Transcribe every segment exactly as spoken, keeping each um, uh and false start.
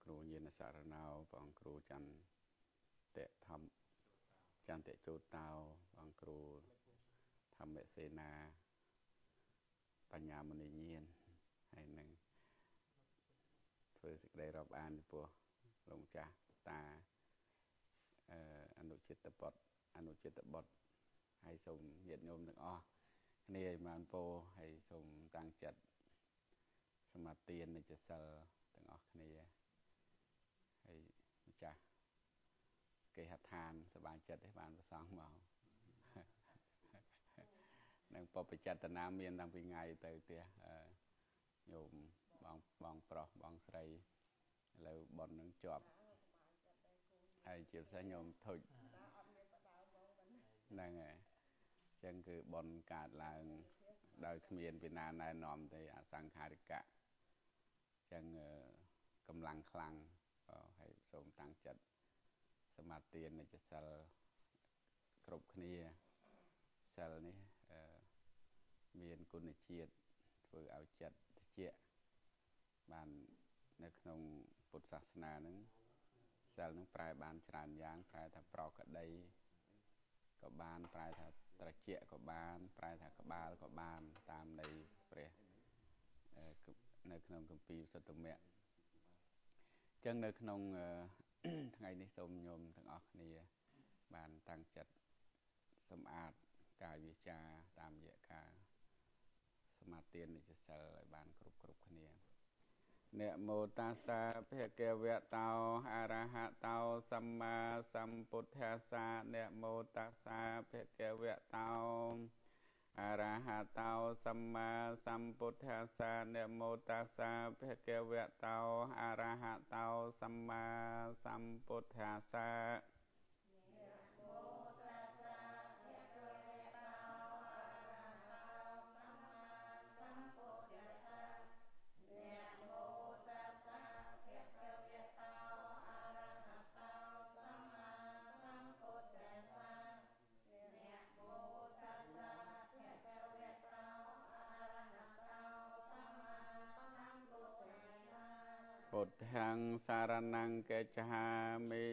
ครูยินสารนาวบางครูจันเตะทำจันเตะจูตาวบางครูทำเบเสนาปัญญามณีเยียนให้หนึ่งเพื่อสิได้รับอ่านปัวลงจากตาอนุจิตบทอนุจิตบทให้สมเหยียดโยมทั้งอ้อนี่มันโปให้สมตั้งจัดสมาเตียนในจะเซลทั้งอ้อนี่ให้จ้ะเกี่ยทานสบายจัดให้บ้านประสองเมานั่งปอบไปจัดตนาเมียนตั้งปีไงเตยเตี้ยโยมบองบองปลอกบองใส่แล้วบอลนั่งจอบไอ้เจ็บใส่โยมถุยนั่งไงจังคือบอลกาดลางโดยขมิ้นเป็นนานายนอมในอสังหาริกะจังกำลังคลังให้สมตั้งจัดสมาเตียนในจะเซลกรบขณีเซลนี้เมียนกุณเชียดเพื่อเอาจัดเจี๊ยบานในขนมพุทธศาสนานั้นเซลนั้นปลายบานฉลาดยางปลายถ้าปลอกก็ได้ก็บานปลายถ้าตะเจี๊ยก็บานปลายถ้ากบาลก็บานตามในเปรียในขนมกัมปีสตุเมะจังในขนมไงนิสมโยมทั้งออกนี่บานตั้งจัดสมอาดกายวิจาตามเยกาสมาเตียนนี่จะเสลบานกรุบกรุบขณีเนโมตัสสะเพเกเวะเตาอาระหะเตาสัมมาสัมพุทธัสสะเนโมตัสสะเพเกเวะเตาอาระหะเตาสัมมาสัมพุทธัสสะเนโมตัสสะเพเกเวะเตาอาระหะเตาสัมมาสัมพุทธัสสะพุทธังสารนังเกจหามิ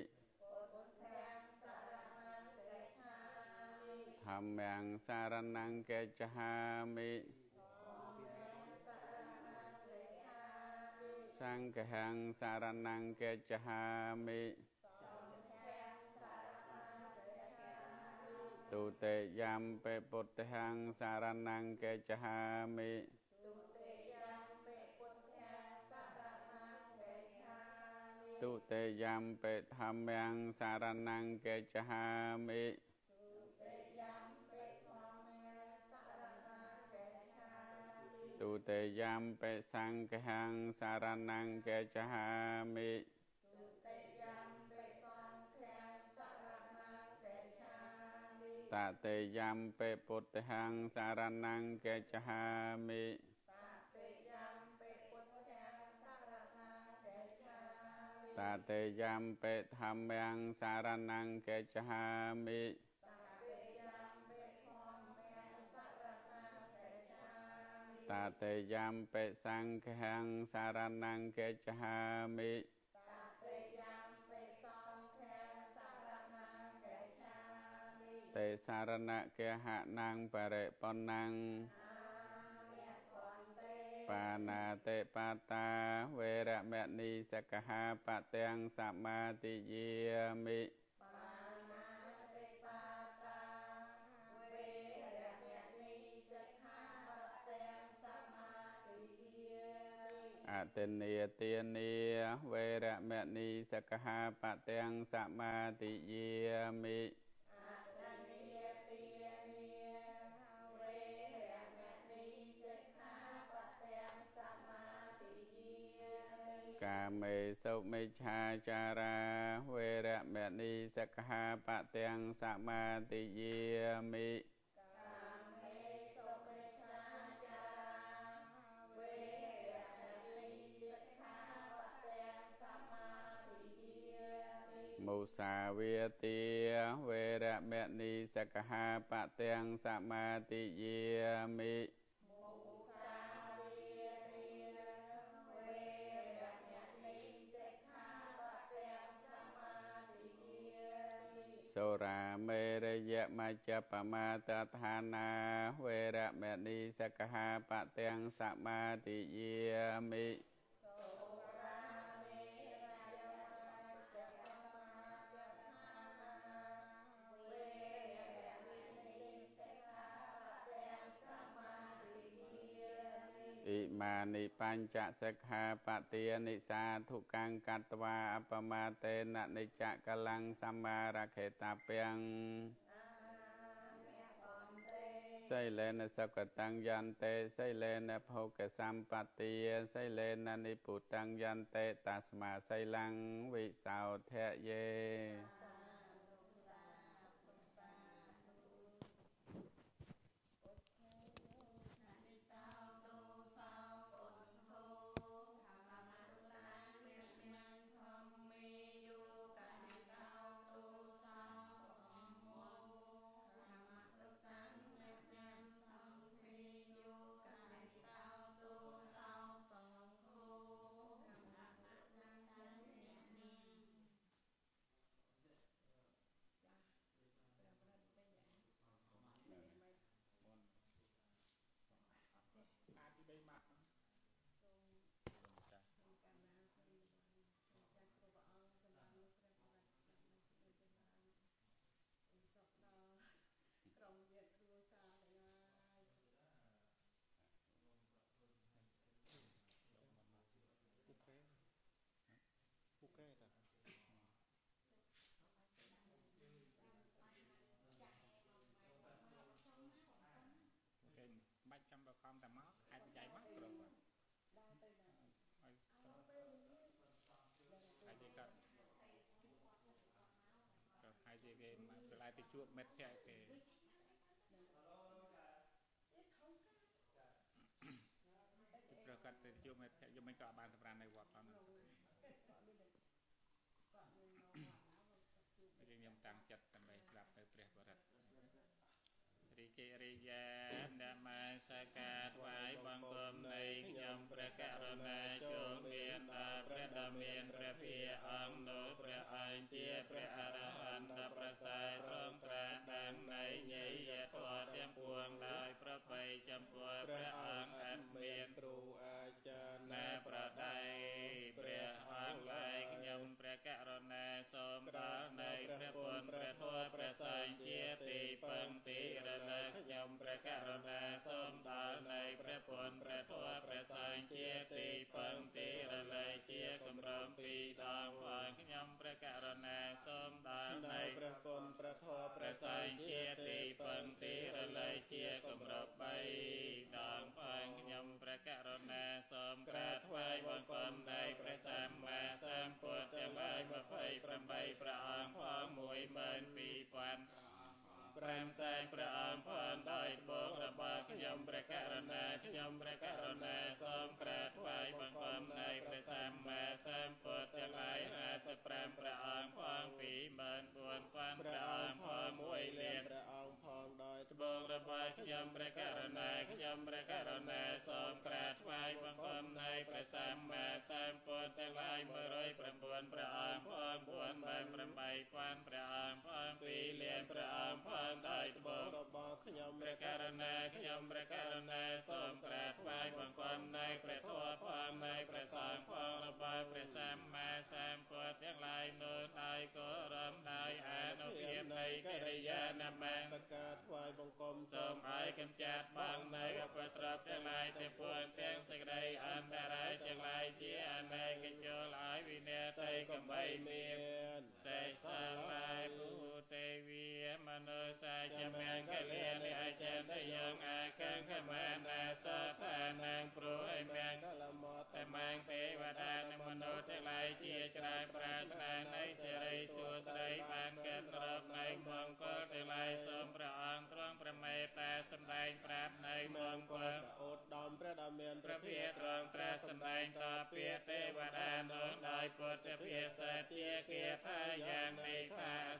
ธัมมังสารนังเกจหามิสังฆังสารนังเกจหามิตุเตยัมเปพุทธังสารนังเกจหามิตุเตยัมเปธัมมังสารนังเกจหามิตุเตยัมเปสังฆังสารนังเกจหามิตเตยัมเปพุทธังสารนังเกจหามิตเตยัมเปธัมมังสารนังเกจหามิตเตยัมเปสังฆังสารนังเกจหามิเตสารณะเกหะนังปะเรปนังปานาเตปาตาเวระเมณีสกหาปะเตียงสัมมาติเยมิอาเตเนียเตียเนียเวระเมณีสกหาปะเตียงสัมมาติเยมิกาเมสุมิชาจาราเวระเมณีสกหาปะเตียงสัมมาติเยมิมุสาเวตีเวระเมณีสกหาปะเตียงสัมมาติเยมิกសូរាមេរយៈមជ្ជបមាតឋានាវេរមណីសកហាបទាំងសមាទិយាមិអ៊ីមានិបញ្ចសិក្ខាបទានិសាធុកੰកត្វាអបមាតេននិច្ចកលੰសម្មារខេតាពាំងសីលេនសកតੰយន្តិសីលេនភោគសម្បទាសីលេននិពុតੰយន្តិតស្មាសីលੰវិសោធយេទៅជួបមិត្តភក្តិគេប្រកាសទៅជួបមិត្តភក្តិយើងមិនក៏បានសម្រាប់នៅវត្តហ្នឹងយើងខ្ញុំតាំងចិត្តដើម្បីស្ដាប់ទៅព្រះបរិត្តរីករាយនមស្ការថ្វាយបង្គំនៃខ្ញុំព្រះករុណាចូលមានដល់ព្រះដ៏មានព្រះភិយអង្គនោះព្រះអង្គជាព្រះអរហន្តប្រសើរត្រង់ត្រាស់ដឹងនៃញយធម៌ទាំងពួងដោយប្របីចំពោះព្រះអង្គអត់មានគ្រូអាចារ្យណាប្រដៅព្រះអង្គឡើយខ្ញុំព្រះករុណាសូមដល់នៃព្រះពុទ្ធព្រះធម៌ព្រះសង្ឃជាទីពឹងទីរលឹកខ្ញុំព្រះករុណាសូមដល់នៃព្រះពុទ្ធព្រះធម៌ព្រះសង្ឃជាទីពឹងទីរលឹកជាគម្រោងពីរដងផងខ្ញុំព្រះករុណាសូមដល់នៃព្រះពុទ្ធព្រះធម៌ព្រះសង្ឃជាទីពឹងទីរលឹកជាគម្រោងបីដងផងខ្ញុំព្រះករុណាសូមក្រាបថ្វាយបង្គំនៃព្រះសម្មាសម្ពុទ្ធទាំងឡាយម្ភៃប្រាំបីព្រះអង្គផងមួយម៉ឺនពីរពាន់ប្រាំសែនព្រះអង្គផងដោយបងរបស់ខ្ញុំព្រះករុណាខ្ញុំព្រះករុណាសូមក្រាបថ្វាយបង្គំនៃព្រះសម្មាសម្ពុទ្ធទាំងឡាយห้าสิบប្រាំព្រះអង្គផងពីរម៉ឺនបួនពាន់ព្រះអង្គផងមួយលានព្រះអង្គផងដោយត្បូងរបស់ខ្ញុំព្រះករុណាខ្ញុំព្រះករុណាសូមក្រាបថ្វាយបង្គំនៃព្រះសម្មាសម្ពុទ្ធទាំងឡាយមួយរយប្រាំបួនព្រះអង្គផងបួនម៉ឺនប្រាំបីពាន់ព្រះអង្គផងពីរលានព្រះអង្គផងដោយត្បូងរបស់ខ្ញុំព្រះករុណាខ្ញុំព្រះករុណាសូមក្រាបថ្វាយបង្គំនៃព្រះធម៌ផងនៃព្រះសង្ឃផងរបស់ព្រះសម្មាសម្ពុទ្ធទាំងឡាយនោះដោយគោរពដោយអនុភាពនៃកិរិយាណាមសការថ្វាយបង្គំសូមឲ្យកម្ចាត់បងនៃអបទ្រព្យទាំងឡាយទាំងពួងទាំងសេចក្តីអន្តរាយទាំងឡាយជាអនេកចូលឲ្យវិន័យតីកំបីមានសេចសាលាគូទេវីមនុស្សសាជាមង្គលានិអចិន្ទយងអាកាំងខមានាសថានាងព្រោះឲ្យមង្គលមតតែមង្គទេវតានិងមនុស្សទាំងឡាយជាច្រើនប្រាថ្នានៃសិរីសួស្តីបានកើតរកនៃមង្គលទាំងឡាយសូមព្រះអង្គទ្រង់ប្រមេត្តាសម្ដែងប្រាប់នៃមង្គលឧត្តមព្រះដ៏មានព្រះភិយទ្រង់ត្រាស់សម្ដែងតពាក្យទេវតានោះដោយពុទ្ធភាសាទាគាថាយ៉ាងនេះថាសេវ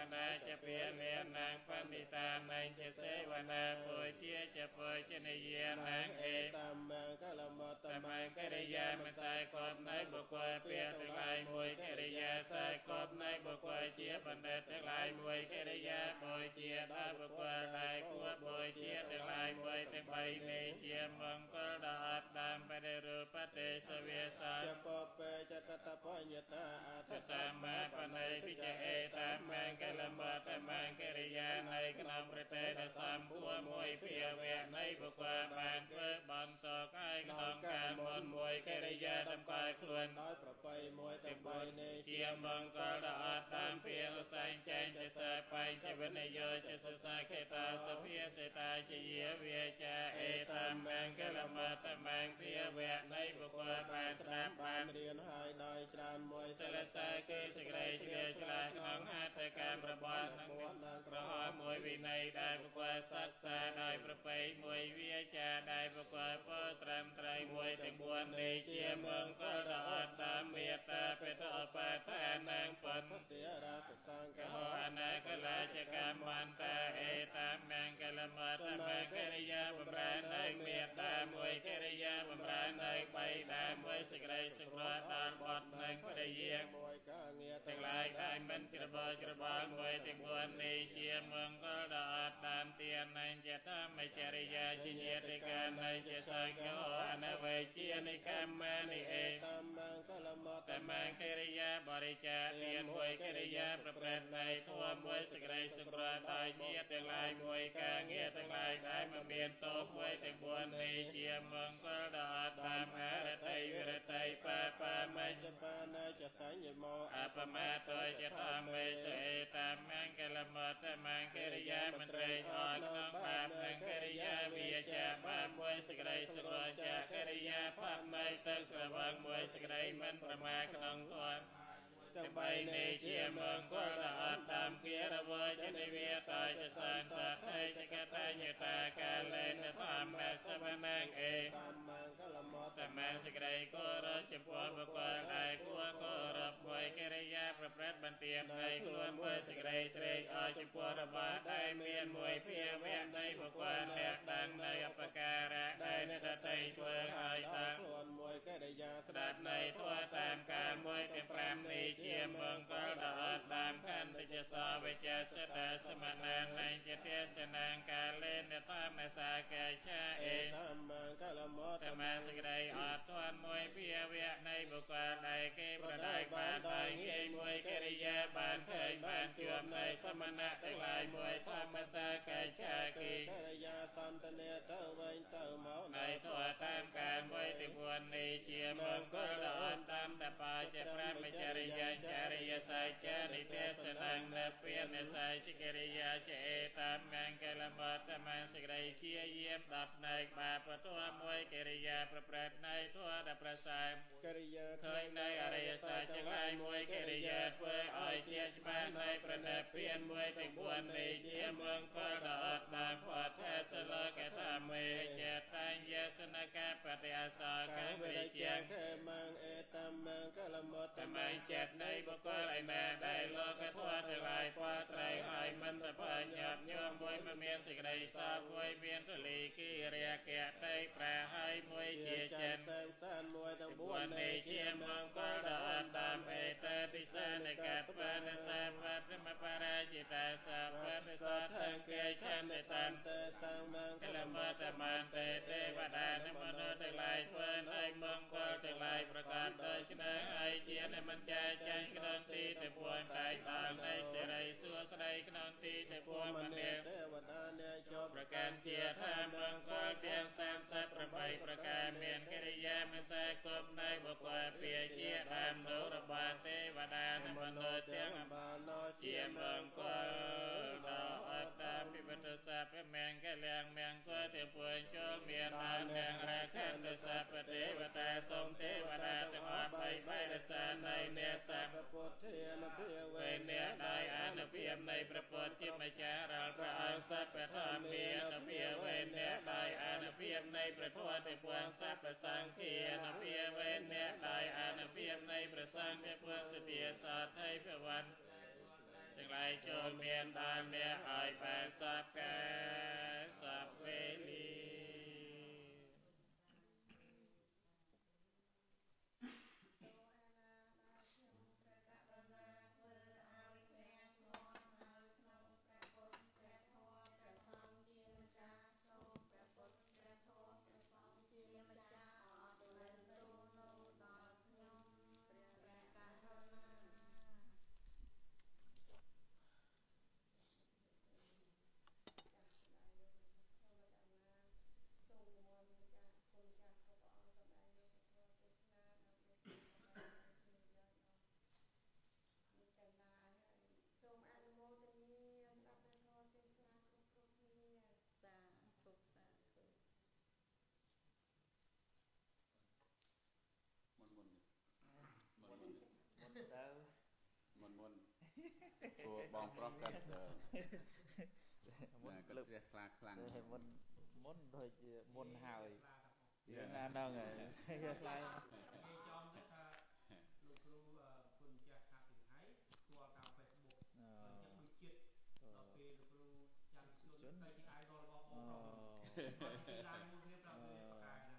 นาจะเปียเลียนางปันติตานังจะเสวนาปุยเจียจะปุยจะในเยียนางเอตัมมังกลมตมังกิริยามันใส่กบในบุคคลเปียทั้งหลายมวยกิริยาใส่กบในบุคคลเจียบันเดทั้งหลายมวยกิริยาปุยเจียได้บุคคลได้ขัวปุยเจียทั้งหลายมวยทั้งใบในเจียมังกรดาดดามไปในรูปเตสเวสาจะปเปจะกตปญตาอัตสามาปนัยพิจเอตัมมังกลมตมังกิริยาในขนมประเทศสามขัวมวยเปียเวในบุคคลบานเพื่อบอลตอกไอ้ขนมการมนมวยกิริยาดำกายครวนน้อยประไปมวยแต่ใบในเจียมังกรดาดดามเพียงแสงแจ้งจะสายไปจะเป็นนโยจะสสายเขตาสเพียเสตาจะเยียเวียจะเอตัมมังกลมตมังเพียเวในบุคคลบานสนามบานเรียนหายได้จานมวยสละสายเกสกเรเฉลียฉลาดน้องหัตถการประบาลนักนางประหารมวยวินัยได้บุคคลศักษาได้ประไปมวยเวียจะได้บุคคลพ่อตรำไตรมวยแต่บวนในเจียเมืองก็ดาดตามเมียตาเปตอปาทานางปันเตียราสสังกโหอนาคลาจกรรมันตาเอตามแมงกลมาตมังกิริยาบำราในเมียตามวยกิริยาบำราในใบดามวยสิกไรสิกรดานบอดนังก็ได้เยียงมวยก้าเงียทั้งหลายได้มันกระบากระบาลมวยแต่บวนในเจียเมืองก็ดาดตามเตียนในจะทำไม่จริยาจิเยติการในจะสังโฆอนาเวเจียในกรรมมาในเอตัมมังกลมตมังกิริยาบริจาเตียนมวยกิริยาประเภทในทั่วมวยสิกไรสิกรได้เจียทั้งหลายมวยก้าเงียทั้งหลายได้มาเมียนโตมวยแต่บวนในเจียเมืองก็ดาดตามหาระไทยวิระไทยปาปาไม่จะปานาจะสัญญโมอาปมาโตจะทำไม่เสตามมังกลมตมังกิริยามันเรยออกน้องบาปนังกิริยาวิยจะบามวยสิกไรสิกรจะกิริยาภาพไม่ตั้งสระวังมวยสิกไรมันประมาขนองตัวจะไปในเจียเมืองก็ละอันตามเกียรวะจะในเวียตายจะสันตาไทยจะกระทายตากาเลนจะทำแม่สมนังเอตัมมังกลมตมังสิกไรก็รัจะปวดบกวาไอกัวก็รับมวยกิริยาประพฤติบันเทียมไทยกลวนมวยสิกไรเตรอจะปวดระบาดได้เมียนมวยเพียแวะในบกวาแนบดังในอปการะได้ในตะไตช่วยหายตากลวนมวยกิริยาสดับในทั่วตามการมวยเต็มแปมในเจียเมืองก็ดาดตามขันติจะสอบวิจารสตาสมณานในจะเทศนางการเล่นในทามในสาแก่ชาเอตัมมังกลมตมังสิกไรอาทวนมวยเพียเวะในบุคคลใดเก็บประได้บานใดเกมวยกิริยาบานเคยบานจวมในสมณะทั้งหลายมวยทามในสาแก่ชากีกิริยาสันตเนเตเวนเตเมาในทั่วตามการมวยติบวนในเจียเมืองก็ดาดตามแต่ปาจะพระมจริยาจาริยสายจาริเทศนังและเพียนสายจิกิริยาเจตามแมงกลมตมังสิกไรเคียเยี่ยมดับในบาปตัวมวยกิริยาประเภทในทั่วดับประสายกิริยาเคยในอริยสายจังไรมวยกิริยาเพื่ออ้อยเจียจบ้านในประเดเพียนมวยติบวนในเจียเมืองก็ดาดนางพอเทศโลกธรรมเมเจตังเยสนกาปฏิอาสากังบริเจียงมังเอตัมมังกลมตมังเจตในบุคคลไอแม่ได้โลกทั่วทั้งหลายพอไตรหายมันระพาหยาบโยมมวยมาเมียนสิกไรสาบมวยเบียนทะเลกีเรียแก่ไตแปรให้มวยเจียเจนมวยทั้งบวนในเจียเมืองก็ดาตามเอตติสาในกัดปานสาพัทมปาราจิตาสาพัทสาทังเกชันในตันเตสังมังกลมตมันเตเทวดานมโนทั้งหลายเพื่อนไอเมืองก็ทั้งหลายประกาศโดยชนะไอเจียในมันใจใจกนตีแต่พวงไก่ตาในเสรัยสัวสไลกนตีแต่พวงมันเดียเทวดาเนจบประการเจียธามังก็เตียงสามสัตประไปประการเมียนกิริยาไม่ใส่กบในบกว่าเปียเจียตามโนรบาเทวดานมโนเตียงบาโนเจียเมืองก็ดาอัตตาพิบัติสัพแมงกะเลียงแมงก็เตียพวนโชคเมียนานแมงราคันตสัพเทวตาทรงเทวดาทั้งหอไปไปละสานในเนสัพพุทธเทนเพียเวเนได้อานเพียมในพระพุทธจิมจาราพระอังสัพพะธรรมเมียนเพียเวเนได้อานเพียมในพระพุทธพวงสัพพะสังเขียนเพียเวเนได้อานเพียมในพระสังฆพวงสติยศาสตร์ไทยพระวัน ทั้งទាំងឡាយចូលមានដល់អ្នកឲ្យបានសពកាសពវេលាមុនមុនព្រោះបងប្រុសគាត់គាត់ជ្រះខ្លាខ្លាំងមុនមុនដូចជាមុនហើយយើងណាដល់ហើយខ្លាំងគេចំទៅថាលោកគ្រូគុណម្ចាស់ខាត់ពីហើយស្គាល់តាម Facebook អញ្ចឹងដូចចិត្តដល់ពេលលោកគ្រូចាំខ្លួនទៅជា idol របស់បងប្រុសគាត់ឡើងមួយគ្នាប្រាប់គ្នាប្រកាសណា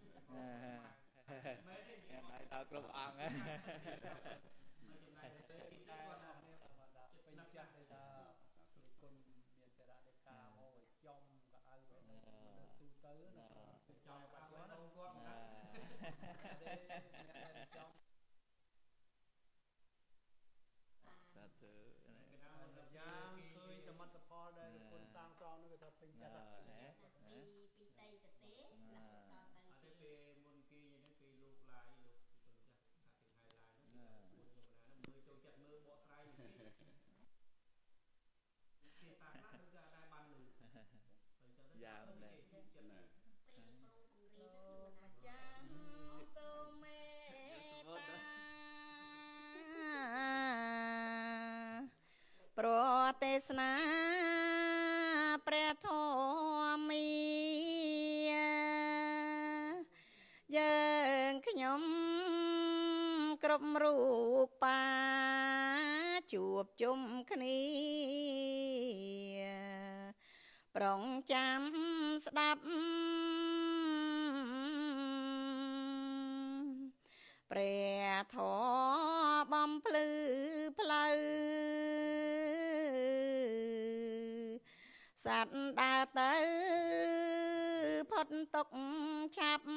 មែនទេឲ្យដល់គ្រប់អង្គហ្នឹងចំណាយទៅទីដែរណាគ្នាពេញចាស់ទៅថាគុណមានសារៈនៃការមកចំក៏ឲ្យទូទៅណាចំបាត់គាត់អូនគាត់ណាទេអ្នកដែលចំតែទៅយ៉ាងឃើញសមិទ្ធផលដែលគុណតាំងសងនោះគេថាពេញចាស់ណាពីពីតៃទៅទេដល់ទៅអត់ទេពេលមុនគេហ្នឹងពេលលោកឡាយលោកគុណចាស់ថាទីហើយឡាយនោះគុណយមណាមើលចូលចិត្តមើលបកស្រាយនេះគេតាខ្លះដូចតែបានលឺយ៉ាងណាចិត្តណាពេលគ្រូបង្រៀននោះម្ចាស់សូមមេប្រទេសនាព្រះធម្មីយើងខ្ញុំគ្រប់រូបបាជួបជុំគ្នាប្រុងចាំស្ដាប់ព្រះធម៌បំភ្លឺផ្លូវសត្វដើរទៅផុតទុកឆាប់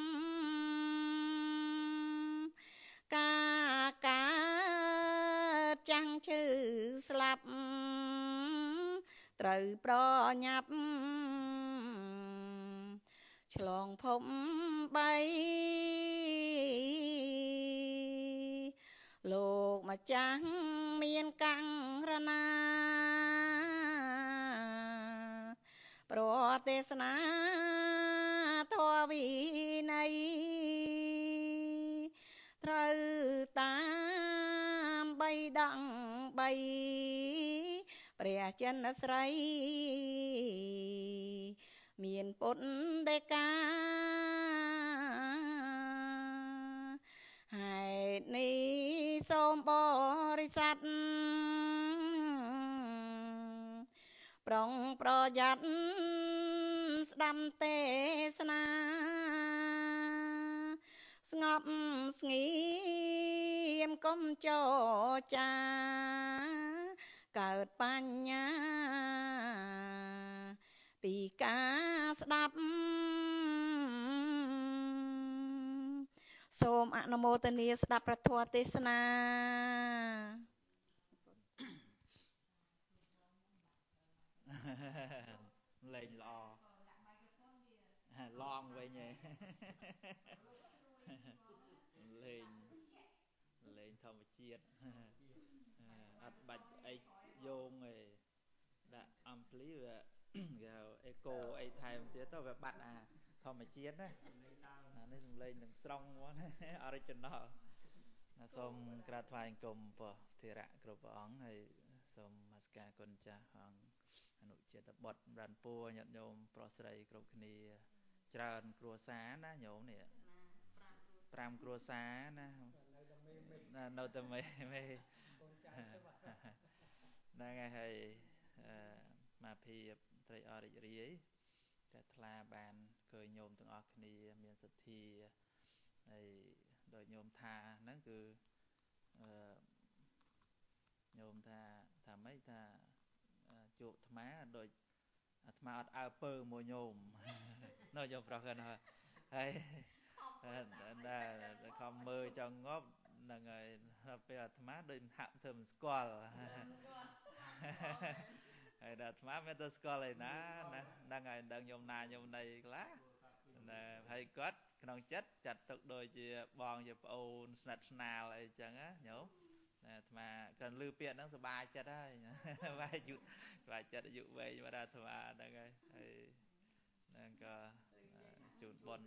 ការកើតចាំងឈឺស្លាប់ត្រូវប្រញាប់ឆ្លងភពបីលោកម្ចាស់មានកាំងរណាប្រទេសនាធម៌វិន័យត្រូវតាមបីដងបីព្រះចិនស្រីមានពុទ្ធដីកាហេតុនេះសូមបរិស័ទប្រុងប្រយ័ត្នស្ដាំទេសនាស្ងប់ស្ងៀមកុំចរចាកើតបញ្ញាពីការស្ដាប់សូមអនុមោទនាស្ដាប់ព្រះធម៌ទេសនាលេងល្អឡងវិញឯងលេងលេងធម្មជាតិអត់បាច់អីយោងឯងដាក់អំភ្លីវាគេហៅអេកូអីថែមទៀតទៅវាបាត់អាធម្មជាតិណាអានេះសំឡេងនឹងស្រង់មកណា original ណាសូមក្រាបថ្វាយអង្គមព្រះធេរៈគ្រប់ព្រះអង្គហើយសូមនមស្ការគុណចាស់អង្គអនុចេតបុត្ររានពួរញាតិញោមប្រុសស្រីគ្រប់គ្នាច្រើនគ្រួសារណាញោមនេះប្រាំគ្រួសារណានៅតែមេមេนั่นไงให้มาพีไตรอริยรีแต่ทลาบานเคยโยมตั้งออกนี่มีสัตทีในโดยโยมทานั่นคือโยมทาทำไม่ทาจุธรรมะโดยธรรมะอัดเอาเปิลโมโยมน้อยโยมประกันฮะให้ได้คำมือจังงบนั่งไงเป็นธรรมะโดยหักเสริมสกอลไอ้ธรรมะไม่ต้องสกอลเลยนะนั่งไงดังโยมนาโยมในละให้ก็ขนมจัดจัดตกโดยจะบองจะโอนสนัดสนาอะไรจังáโยมมากันลือเปลี่ยนนั่งสบายจะได้ไว้หยุดสบายจะหยุดไว้มาได้ธรรมะนั่งไงนั่นก็จุดบน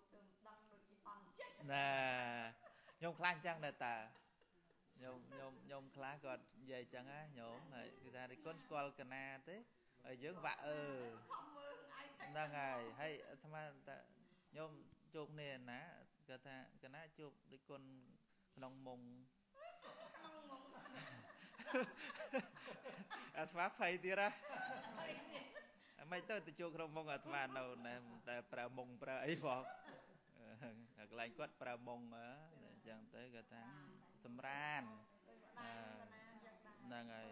น่ะโยมคลานจังเลยแต่โยมโยมโยมคลานก็ใหญ่จังáโยมnày người ta đi con squal cái na thế ở dưới vạ ờนั่งไงให้ทำไมแต่โยมจุกเนี่ยนะก็ท่าก็น่าจุกด้วยคนขนมมงอัตมาไฟตีระไม่ต้องจะจุกขนมมงอัตมาเราแต่ปลามงปลาไอ้ฟอกกลายก็ปลามงเหรอจังเตยก็ทั้งสำราญนั่งไง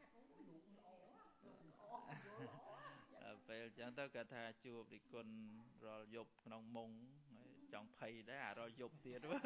ไปจังเตยก็ท่าจูบดิคนรอยบขนมมงจังไผ่ได้รอยบเตี้ยด้วย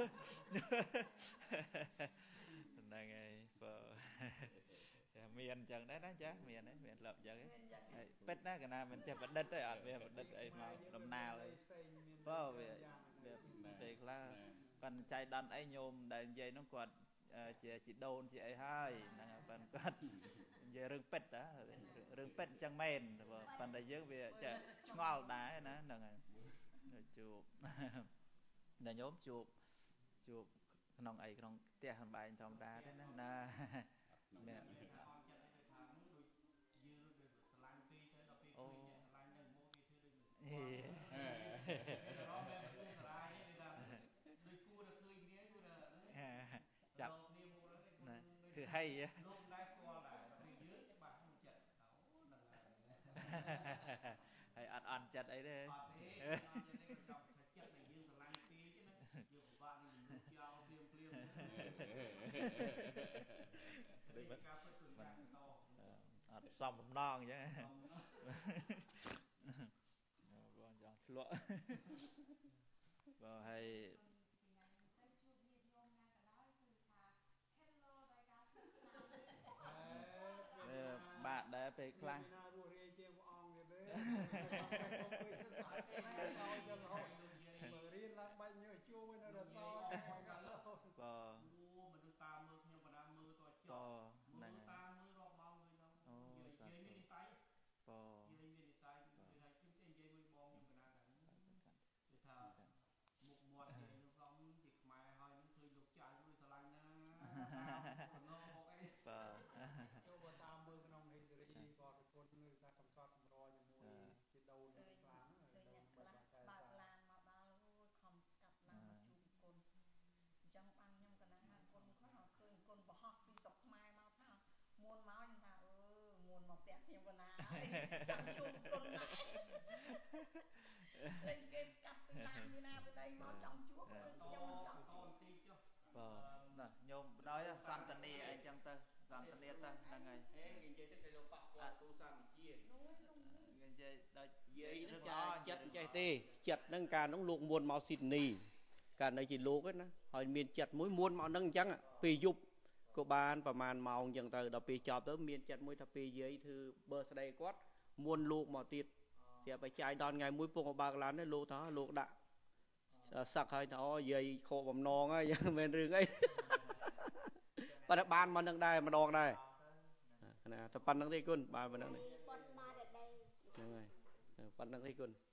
นั่งไงพอเมียนจังได้นะจ๊ะเมียนđấyเมียนหลับจังấyเป็ดนะกันนะมันจะบัดđất đấyอ่ะเมียบัดđất ấy mà đầm nàoเลยเพราะvề về về là còn chạy đàn ấy nhôm đại dây nó quạt chị chị đồn chị ấy hai là còn quạt về rừngเป็ดđó rừngเป็ดchẳng men còn đại dương về chạy ngon đá nè là chụp là nhóm chụp chụp nòng ấy nòng tia hàng bài trong đá đấy nè mẹ ô chặt thử hay hay ăn ăn chặt ấy đấy xong một non chứ lọ và hay bạn đã về clang muôn máu như nào ừ muôn một đẹp như vậy nào chẳng chung con này lên cái cắt làm như nào bên đây nó trong chúa nhôm trong nè nhôm nói đó san tần đi anh chẳng tơ san tần đi ta là ngày người chơi tới đâu bạc qua tu san chia người chơi đây vậy nó cho chặt chạy tê chặt nâng cả nó luộc muôn máu xịt nì cả này chỉ luộc ấy nè hỏi miền chặt muối muôn máu nâng chẳng ạ pì dục cô banประมาณ màu อย่าง từ ដល់ ពេល ចប់ ទៅ មាន ចិត្ត មួយ ថា ពេល យាយ ធ្វើ birthday គាត់ មុន លោក មក ទៀត ជា បច្ច័យ ដល់ ថ្ងៃ មួយ ពង បើក ឡាន នេះ លោក ថា លោក ដាក់ សឹក ហើយ ថា អូ យាយ ខក បំណង ហើយ មិន រឿង អី ប៉ុន្តែ បាន មក នឹង ដែរ ម្ដង ដែរ ណា តែ ប៉ុណ្្នឹង ទេ គុណ បាន ប៉ុណ្្នឹង ទេ ហ្នឹង ហើយ ប៉ុណ្្នឹង ទេ គុណ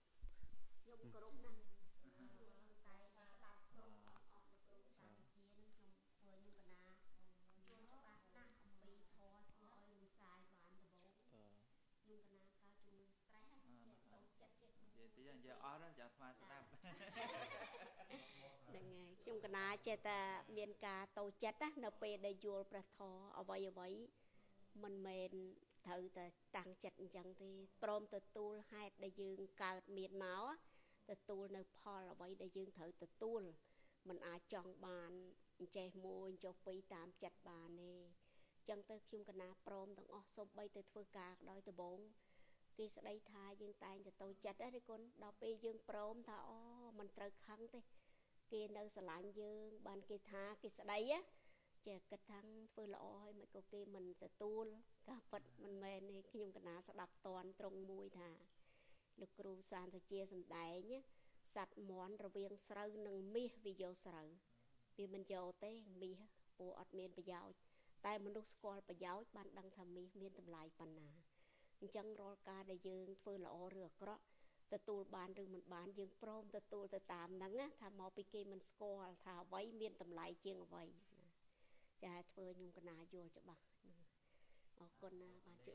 chung cái nào chế ta miền cả tàu chết á nó về để vô bờ thò ở vậy vậy mình mền thử ta tăng chặt chẳng thì prom từ tool hai đại dương cao miền máu á từ tool nơi Paul là vậy đại dương thử từ tool mình ai chọn bàn che môi cho pi tạm chặt bàn nè chẳng tới chung cái na prom tầng ó sông bay từ phơi cà đôi từ bốn cái sẽ đây thay dương tay từ tôi chặt đấy con đào pi dương prom thà ó mình trời khăng thế kia nơi sẽ lạnh dương bàn kia tha kia sẽ đây á chè cái thằng phơi lọ hay mấy câu kia mình từ tool cả vật mình mền này khi dùng cái ná sẽ đập toàn trong môi thà được cừu sàn sẽ chia sầm đáy nhé sạch món rồi viên sợi nâng mi vì dầu sợi vì mình dầu té mi bộ ọt miên bây giờ tại mình đúc squat bây giờ bạn đang thầm mi miên tầm lại bàn nà chẳng rồi cả đại dương phơi lọ rửa cọ từ tool bàn rừng mình bàn dương prom từ tool từ tạm nắng á thà mò bị kia mình squat thà váy miên tầm lại chiêng vậy chả phơi nhung cái ná vô cho bạn ở con bạn chịu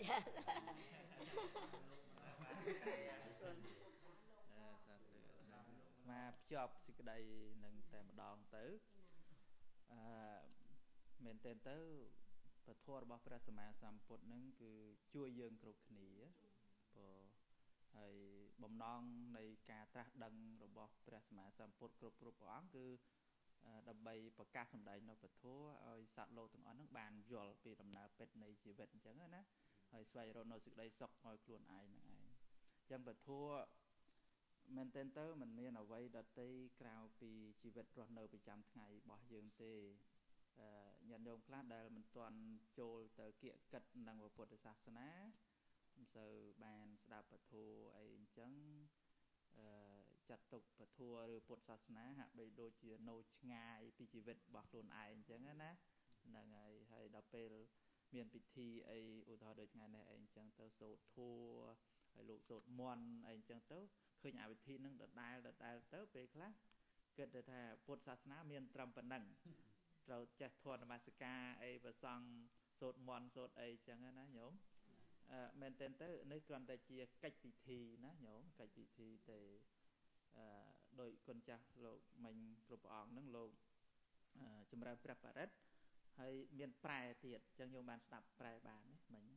mà chọp xịt đầy nâng tại một đòn tới mình tên tới và thua bao pra sma sam phật nâng cứ chui dương cột khỉ hay bầm non này cà tra đằng rồi bao pra sma sam phật cột cột bóng cứ đầm bay và cá sầm đầy nó phải thua sạt lô từng ở nước bàn dồi vì đầm nào pet này chỉ vẹn chẳng á ná hay xoay rồi nó sự đầy sọc ngồi luôn ai này chẳng phải thua mình tên tới mình miên ở vậy đặt tay cào vì chỉ vẹn rồi nợ bị chạm ngày bỏ dương tê nhận dòng class đây mình toàn trôi tới kia cật năng vào Phật sát ná giờ bàn đạp phải thua ấy chẳng chặt tục và thua rồi Phật sát ná hạ bị đôi chia nô ngay vì chỉ vẹn bỏ luôn ai chẳng á ná là ngày hay đọc bê miền bị thi ấy ưu thọ đời ngày này anh chẳng tớ sổ thua hay lục sổ mòn anh chẳng tớ khơi nhà bị thi nâng đợt đai đợt đai tớ về khác kết được thà Phật sát ná miền trầm phần nâng rồi chặt thua nằm sơ ca ấy và xong sốt mòn sốt ấy chẳng á ná nhóm mình tên tớ nơi còn tại chia cách bị thi ná nhóm cách bị thi để đội con cha lộ mình chụp ỏng nâng lộ chùm ra prep ở đất hay miền prai thiệt chẳng nhiều bạn đạp prai bàn ấy mình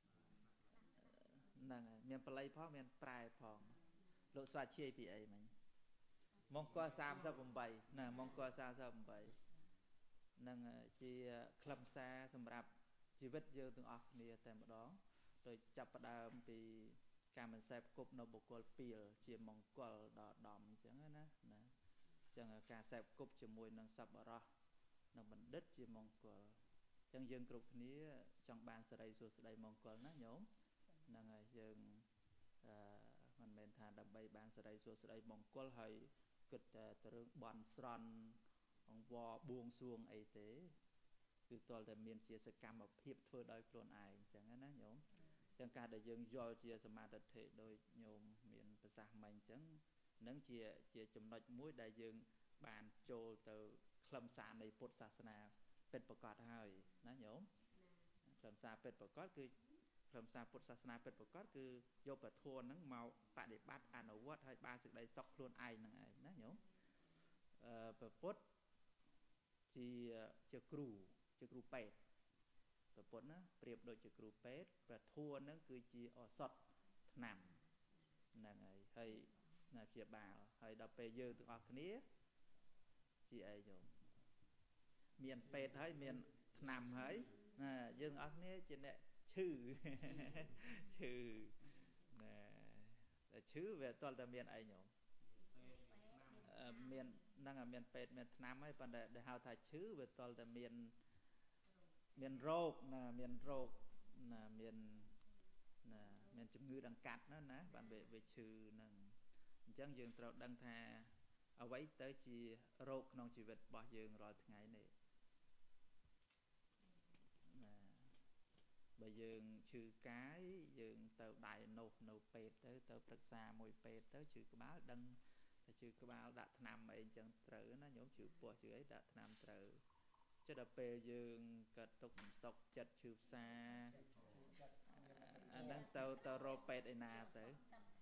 nâng miền play phó miền prai phòng lộ xoa chia bị ấy mình mong qua sam sao bầm bầy nè mong qua xa sao bầm bầy nâng chi khâm xa sầm rạp chi vết dơ từng ọc nia tại một đó rồi chập vào đàm thì cả mình xem cục nó bộ cột pìa chia mong cột đỏ đầm chẳng á nè chẳng cả xem cục chỉ mùi nâng sập ở đó nâng mình đứt chia mong cột chẳng dương cục ní trong bàn sờ đây sờ đây mong cột nó nhóm nâng dương mình mình thà đập bay bàn sờ đây sờ đây mong cột hay cực từ bàn sòn ông vò buông xuông ấy thế từ toàn là miền chia sẻ cam ở hiệp thưa đôi luôn ai chẳng á nhóm chẳng cả để dương do chia sẻ mà đặc thể đôi nhôm miềnภาษา mình chẳng nắng chia chia chùm nói mũi đại dương bàn trôi từ khâm xa này Phậtศาสนา เป็นประกอบให้นะโยมkhâm xa เป็นประกอบคือ khâm xa Phậtศาสนา เป็นประกอบคือโยบทัวนั้นมาปฏิบัติอนุวัตให้บาสึกได้ซอกluôn aiนั่งไงนะโยมประพฤติที่จะครูจะครูเป็ดประพฤตินะเปรียบโดยจะครูเป็ดประทัวนั้นคือจีอสดนำนั่งไงให้น่าเชียบ่าวให้ดับเปยืตัวออกนี้จีไอโยมเมียนเป็ดให้เมียนนำให้น่ะยืนออกนี้จีเนี่ยชื่อชื่อน่ะแต่ชื่อเวทตอนแต่เมียนไอโยมเมียนนั่งเมียนเป็ดเมียนน้ำให้ปันเดาถ่ายชื่อเวทตอนแต่เมียนเมียนโรคนะเมียนโรคนะเมียนนะเมียนจุ่มงือดังกัดนั่นนะปันเวทเวชื่อนั่งจังยืนเราดังท่าเอาไว้เตอจีโรคน้องชีวิตบ่ยืนรอทั้งไงนี่นะบ่ยืนชื่อกายยืนเตอได้โนโนเป็ดเตอเตอปรึกษามวยเป็ดเตอชื่อกบ้าดังชื่อกบ้าดัดนำเองจังเตอนะโยมชื่อปวดชื่อไอ้ดัดนำเตอจะดับเปยืนกระตุกศกจัดชื่อซาอันนั้นเตอเตอโรเป็ดไอนาเตอ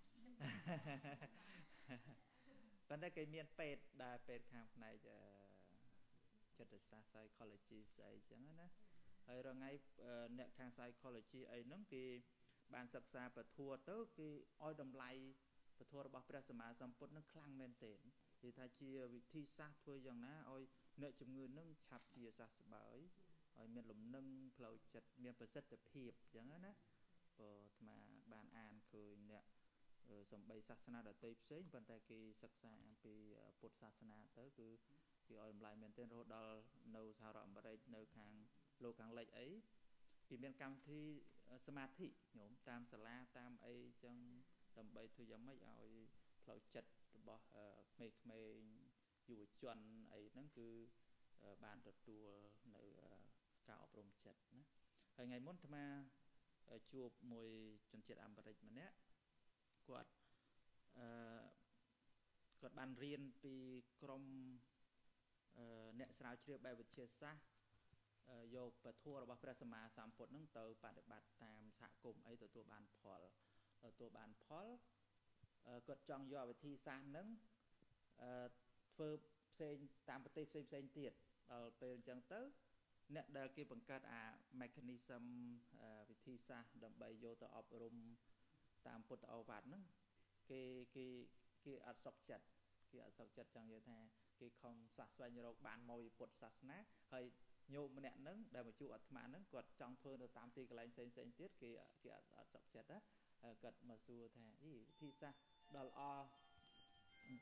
ปันได้เกี่ยมีนเป็ดได้เป็ดข้างในจะจัดศาสตร์ psychology ใส่จังนะហើយរងៃអ្នកខាង psychology អីហ្នឹងគេបានសិក្សាពធទៅគេឲ្យតម្លៃពធរបស់ព្រះសម្មាសម្ពុទ្ធនឹងខ្លាំងមែនទែននិយាយថាជាវិធីសាស្ត្រធ្វើយ៉ាងណាឲ្យអ្នកជំងឺនឹងឆាប់ជាសះស្បើយឲ្យមានលំនឹងផ្លូវចិត្តមានប្រសិទ្ធភាពអញ្ចឹងណាបើអាត្មាបានអានឃើញអ្នកសំបីសាសនាដទៃផ្សេងប៉ុន្តែគេសិក្សាអំពីពុទ្ធសាសនាទៅគឺគេឲ្យតម្លៃមែនទែនរហូតដល់នៅសហរដ្ឋអាមេរិកនៅខាងលោកខាងលិចអីគេមានកម្មវិធីសមាធិញោមតាមសាលាតាមអីចឹងដើម្បីធ្វើយ៉ាងម៉េចឲ្យផ្លូវចិត្តរបស់ក្មេងៗយុវជនអីហ្នឹងគឺបានទទួលនៅការអប់រំចិត្តណាហើយថ្ងៃមុនអាត្មាជួបមួយជនជាតិអាមេរិកម្នាក់គាត់អឺគាត់បានរៀនពីក្រុមអ្នកស្រាវជ្រាវបែបវិទ្យាសាស្ត្រយកពធរបស់ព្រះសម្មាសម្ពុទ្ធនឹងទៅបដិបត្តិតាមសហគមន៍អីទទួលបានផលទទួលបានផលគាត់ចង់យកវិធីសាស្ត្រនឹងធ្វើផ្សេងតាមប្រទេសផ្សេងផ្សេងទៀតដល់ពេលអញ្ចឹងទៅអ្នកដែលគេបង្កើតអា mechanism វិធីសាស្ត្រដើម្បីយកទៅអប់រំតាមពុទ្ធឱវាទហ្នឹងគេគេគេអត់សុខចិត្តគេអត់សុខចិត្តចង់និយាយថាគេខំសាស្វែងរកបានមកពីពុទ្ធសាសនាហើយញោមម្នាក់ហ្នឹងដែលមកជួបអាត្មាហ្នឹងគាត់ចង់ធ្វើទៅតាមទីកន្លែងផ្សេងផ្សេងទៀតគេគេអត់អត់សុខចិត្តណាគាត់មកសួរថាអីវិធីសាស្ត្រដល់ល្អវិ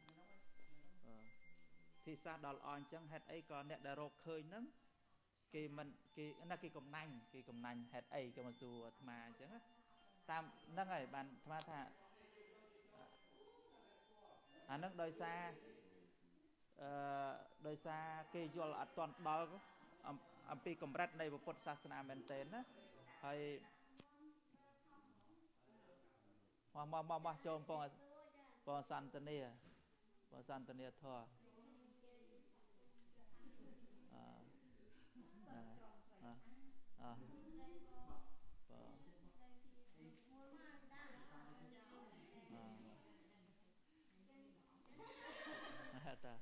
ធីសាស្ត្រដល់ល្អអញ្ចឹងហេតុអីក៏អ្នកដែលរកឃើញហ្នឹងគេមិនគេណាគេកំណាញ់គេកំណាញ់ហេតុអីក៏មកសួរអាត្មាអញ្ចឹងតាមហ្នឹងហើយបានអាត្មាថាអាហ្នឹងដោយសារអឺដោយសារគេយល់អត់ទាន់ដល់អំពីកម្រិតនៃពុទ្ធសាសនាមែនទែនណាហើយមកមកមកមកចូលពងពងសន្តានាពងសន្តានាធរអឺអឺអឺតា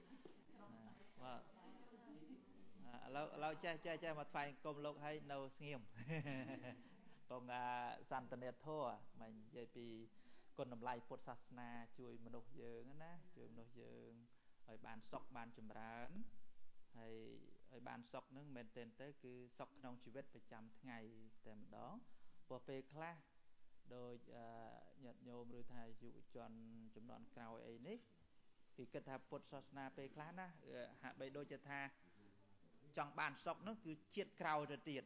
មកឥឡូវឥឡូវចេះចេះចេះមកថ្វាយគុំលោកឲ្យនៅស្ងៀមបងសន្តានាធរមិននិយាយពីគុណតម្លៃពុទ្ធសាសនាជួយមនុស្សយើងណាជួយមនុស្សយើងឲ្យបានសុខបានចម្រើនហើយឲ្យបានសុខនឹងមែនទែនទៅគឺសុខក្នុងជីវិតប្រចាំថ្ងៃតែម្ដងព្រោះពេលខ្លះដោយញាតិញោមឬថាយុវជនចំនួនក្រោយអីនេះគេគិតថាពុទ្ធសាសនាពេលខ្លះណាហាក់បីដូចជាថាចង់បានសុខនោះគឺជាតិក្រោយទៅទៀត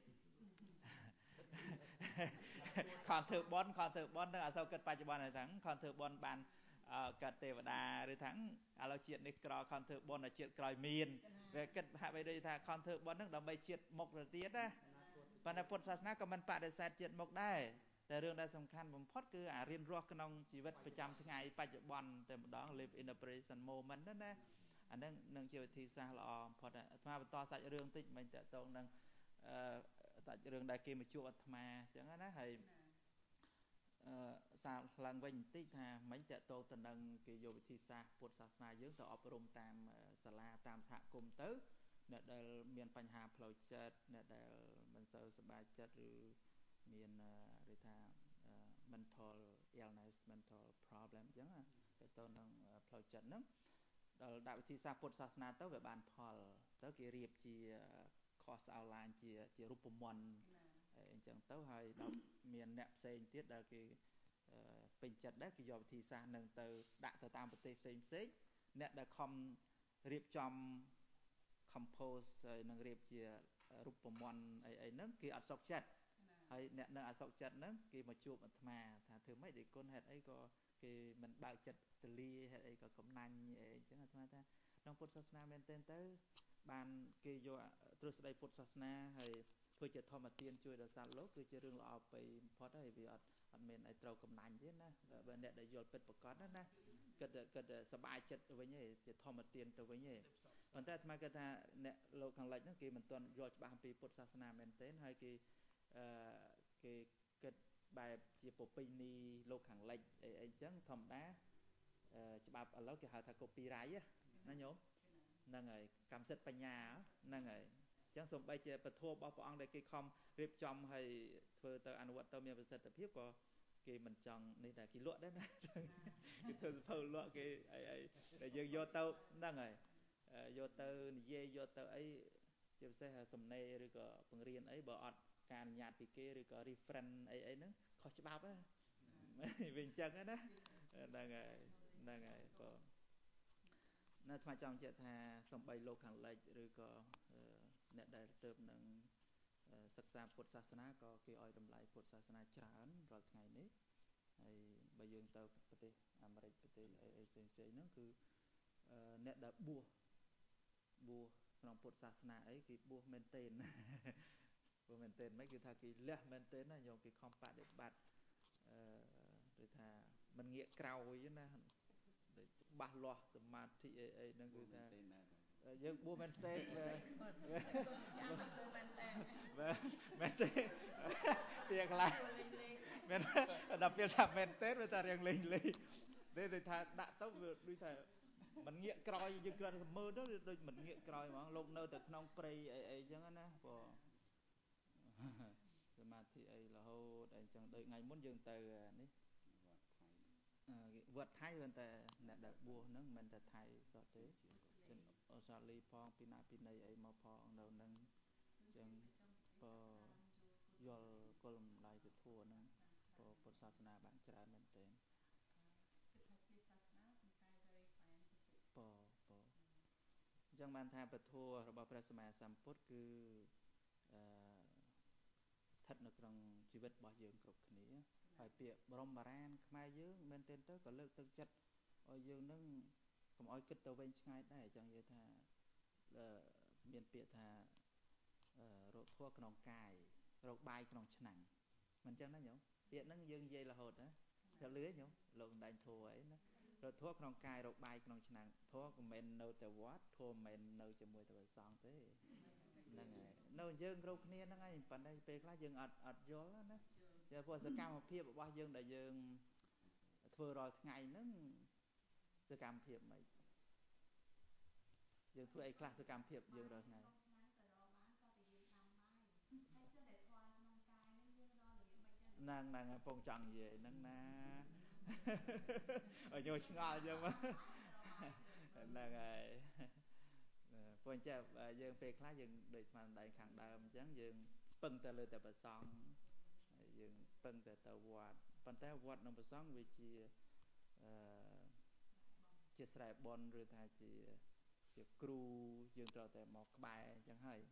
ខំធ្វើបន់ខំធ្វើបន់ទៅអត់ទៅគិតបច្ចុប្បន្នហ្នឹងខំធ្វើបន់បានកាត់ទេវតាឬថាឥឡូវជាតិនេះក្រខំធ្វើបន់ឲ្យជាតិក្រោយមានវាគិតហាក់បីដូចថាខំធ្វើបន់ហ្នឹងដើម្បីជាតិមុខទៅទៀតណាប៉ុន្តែពុទ្ធសាសនាក៏មិនបដិសេធជាតិមុខដែរតែរឿងដែលសំខាន់បំផុតគឺអារៀនរស់ក្នុងជីវិតប្រចាំថ្ងៃបច្ចុប្បន្នតែម្ដង live in the present moment ណាណាអានឹងនឹងជាវិធីសាស្ត្រល្អបំផុតអាត្មាបន្តសាច់រឿងតិចមិនតកតងនឹងអឺសាច់រឿងដែលគេមកជួបអាត្មាអញ្ចឹងណាហើយអឺសារឡើងវិញបន្តិចថាមិនតកតងទៅនឹងគេយកវិធីសាស្ត្រពុទ្ធសាសនាយើងទៅអប់រំតាមសាលាតាមសហគមន៍ទៅអ្នកដែលមានបញ្ហាផ្លូវចិត្តអ្នកដែលមិនសូវសប្បាយចិត្តឬមានឬថា mental illness mental problem អញ្ចឹងទៅទៅនឹងផ្លូវចិត្តហ្នឹងដល់ដាក់វិធីសាស្ត្រពុទ្ធសាសនាទៅវាបានផលទៅគេរៀបជា course outline ជាជារូបមន្តអញ្ចឹងទៅហើយដល់មានអ្នកផ្សេងទៀតដែលគេពេញចិត្តដែរគេយកវិធីសាស្ត្រហ្នឹងទៅដាក់ទៅតាមប្រទេសផ្សេងផ្សេងអ្នកដែលខំរៀបចំ compose ហើយនឹងរៀបជារូបមន្តអីអីហ្នឹងគេអត់សុខចិត្តហើយអ្នកនៅអសុខចិត្តហ្នឹងគេមកជួបអាត្មាថាធ្វើម៉េចដូចគុណហេតុអីក៏គេមិនបើកចិត្តទលាហេតុអីក៏កំណាញ់អីអញ្ចឹងអាត្មាថាក្នុងពុទ្ធសាសនាមែនទែនទៅបានគេយកទ្រឹស្ដីពុទ្ធសាសនាហើយធ្វើជាធម្មទានជួយដល់សត្វលោកគឺជារឿងល្អពេញបំផុតហើយវាអត់អត់មានអីត្រូវកំណាញ់ទេណាបើអ្នកដែលយល់ពិតប្រកបណាណាគិតគិតសប្បាយចិត្តទៅវិញទេជាធម្មទានទៅវិញទេប៉ុន្តែអាត្មាគិតថាអ្នកលោកខាងលិចហ្នឹងគេមិនទាន់យល់ច្បាស់អំពីពុទ្ធសាសនាមែនទែនហើយគេអឺគេគិតបែបជាប្រពៃណីលោកខាងលិចអីអីចឹងធម្មតាច្បាប់ឥឡូវគេហៅថា copyright ណាញោមហ្នឹងហើយកម្មសិទ្ធិបញ្ញាហ្នឹងហើយចឹងសំបីជាពធរបស់ព្រះអង្គដែលគេខំរៀបចំឲ្យធ្វើទៅអនុវត្តទៅមានប្រសិទ្ធភាពក៏គេមិនចង់នេះដែរគេលក់ដែរណាគេធ្វើសភៅលក់គេអីអីដែលយើងយកទៅហ្នឹងហើយយកទៅនិយាយយកទៅអីជាពិសេសសំណេរឬក៏បង្រៀនអីបើអត់ការអនុញ្ញាតពីគេឬក៏ reference អីអីហ្នឹងខុសច្បាប់ណាវាអញ្ចឹងណាហ្នឹងហើយហ្នឹងហើយក៏នៅថ្មចង់ជឿថាសំបីលោកខាងលិចឬក៏អ្នកដែលទៅនឹងសិក្សាពុទ្ធសាសនាក៏គេឲ្យតម្លៃពុទ្ធសាសនាច្រើនរាល់ថ្ងៃនេះហើយបើយើងទៅប្រទេសអាមេរិកប្រទេសអីអីផ្សេងផ្សេងហ្នឹងគឺអ្នកដែលបួសបួសក្នុងពុទ្ធសាសនាអីគេបួសមែនទែនបួសមែនទែនមិនគឺថាគេលះមែនទែនណាយកគេខំបដិបត្តិអឺឬថាមិនងាកក្រោយណាដូចច្បាស់លាស់សមាធិអីអីហ្នឹងគឺថាយើងបួសមែនទែនមែនទែនពីកន្លែងមែនដល់ពេលថាមែនទែនវាថារៀងលេងលេងទេដូចថាដាក់ទៅវាដូចថាមិនងាកក្រោយយើងគ្រាន់តែមើលទៅដូចមិនងាកក្រោយហ្មងលោកនៅតែក្នុងព្រៃអីអីចឹងណាព្រោះសមាធិអីរហូតអីចឹងដូចថ្ងៃមុនយើងទៅនេះវត្តថៃហ្នឹងតែអ្នកដែលបួសហ្នឹងមិនតែថៃសោះទេចិនអូស្ត្រាលីផងពីណាពីណីអីមកផងនៅហ្នឹងចឹងក៏យល់គោលម្ដាយពធហ្នឹងក៏ពុទ្ធសាសនាបានច្រើនមែនទែនបបអញ្ចឹងបានថាពធរបស់ព្រះសម្មាសម្ពុទ្ធគឺអឺស្ថិតនៅក្នុងជីវិតរបស់យើងគ្រប់គ្នាហើយពាក្យបរមបារាណខ្មែរយើងមែនទែនទៅក៏លើកទឹកចិត្តឲ្យយើងនឹងកុំឲ្យគិតទៅវិញឆ្ងាយដែរចង់និយាយថាមានពាក្យថារកធัวក្នុងកាយរកបាយក្នុងឆ្នាំងមិនចឹងណាញោមពាក្យហ្នឹងយើងនិយាយរហូតណាទៅលឿនញោមលោកសម្ដែងធัวអីណារកធัวក្នុងកាយរកបាយក្នុងឆ្នាំងធัวក៏មិននៅតែវត្តធัวមិននៅជាមួយតែព្រះសង្ឃទេហ្នឹងហើយនៅយើងគ្រប់គ្នាហ្នឹងហើយប៉ុន្តែពេលខ្លះយើងអត់អត់យល់ណាជាព្រោះសកម្មភាពរបស់យើងដែលយើងធ្វើរាល់ថ្ងៃហ្នឹងសកម្មភាពមិនយើងធ្វើអីខ្លះសកម្មភាពយើងរាល់ថ្ងៃហ្នឹងហ្នឹងពងចង់និយាយហ្នឹងណាឲ្យញោឆ្ងល់យើងមកហ្នឹងហើយព្រោះអញ្ចឹងយើងពេលខ្លះយើងដូចស្មានដៃខាងដើមអញ្ចឹងយើងពឹងតែលើតែប្រសង់ហើយយើងពឹងតែទៅវត្តប៉ុន្តែវត្តនិងប្រសង់វាជាអឺជាស្រែបនឬថាជាជាគ្រូយើងត្រូវតែមកក្បែរអញ្ចឹងហើយ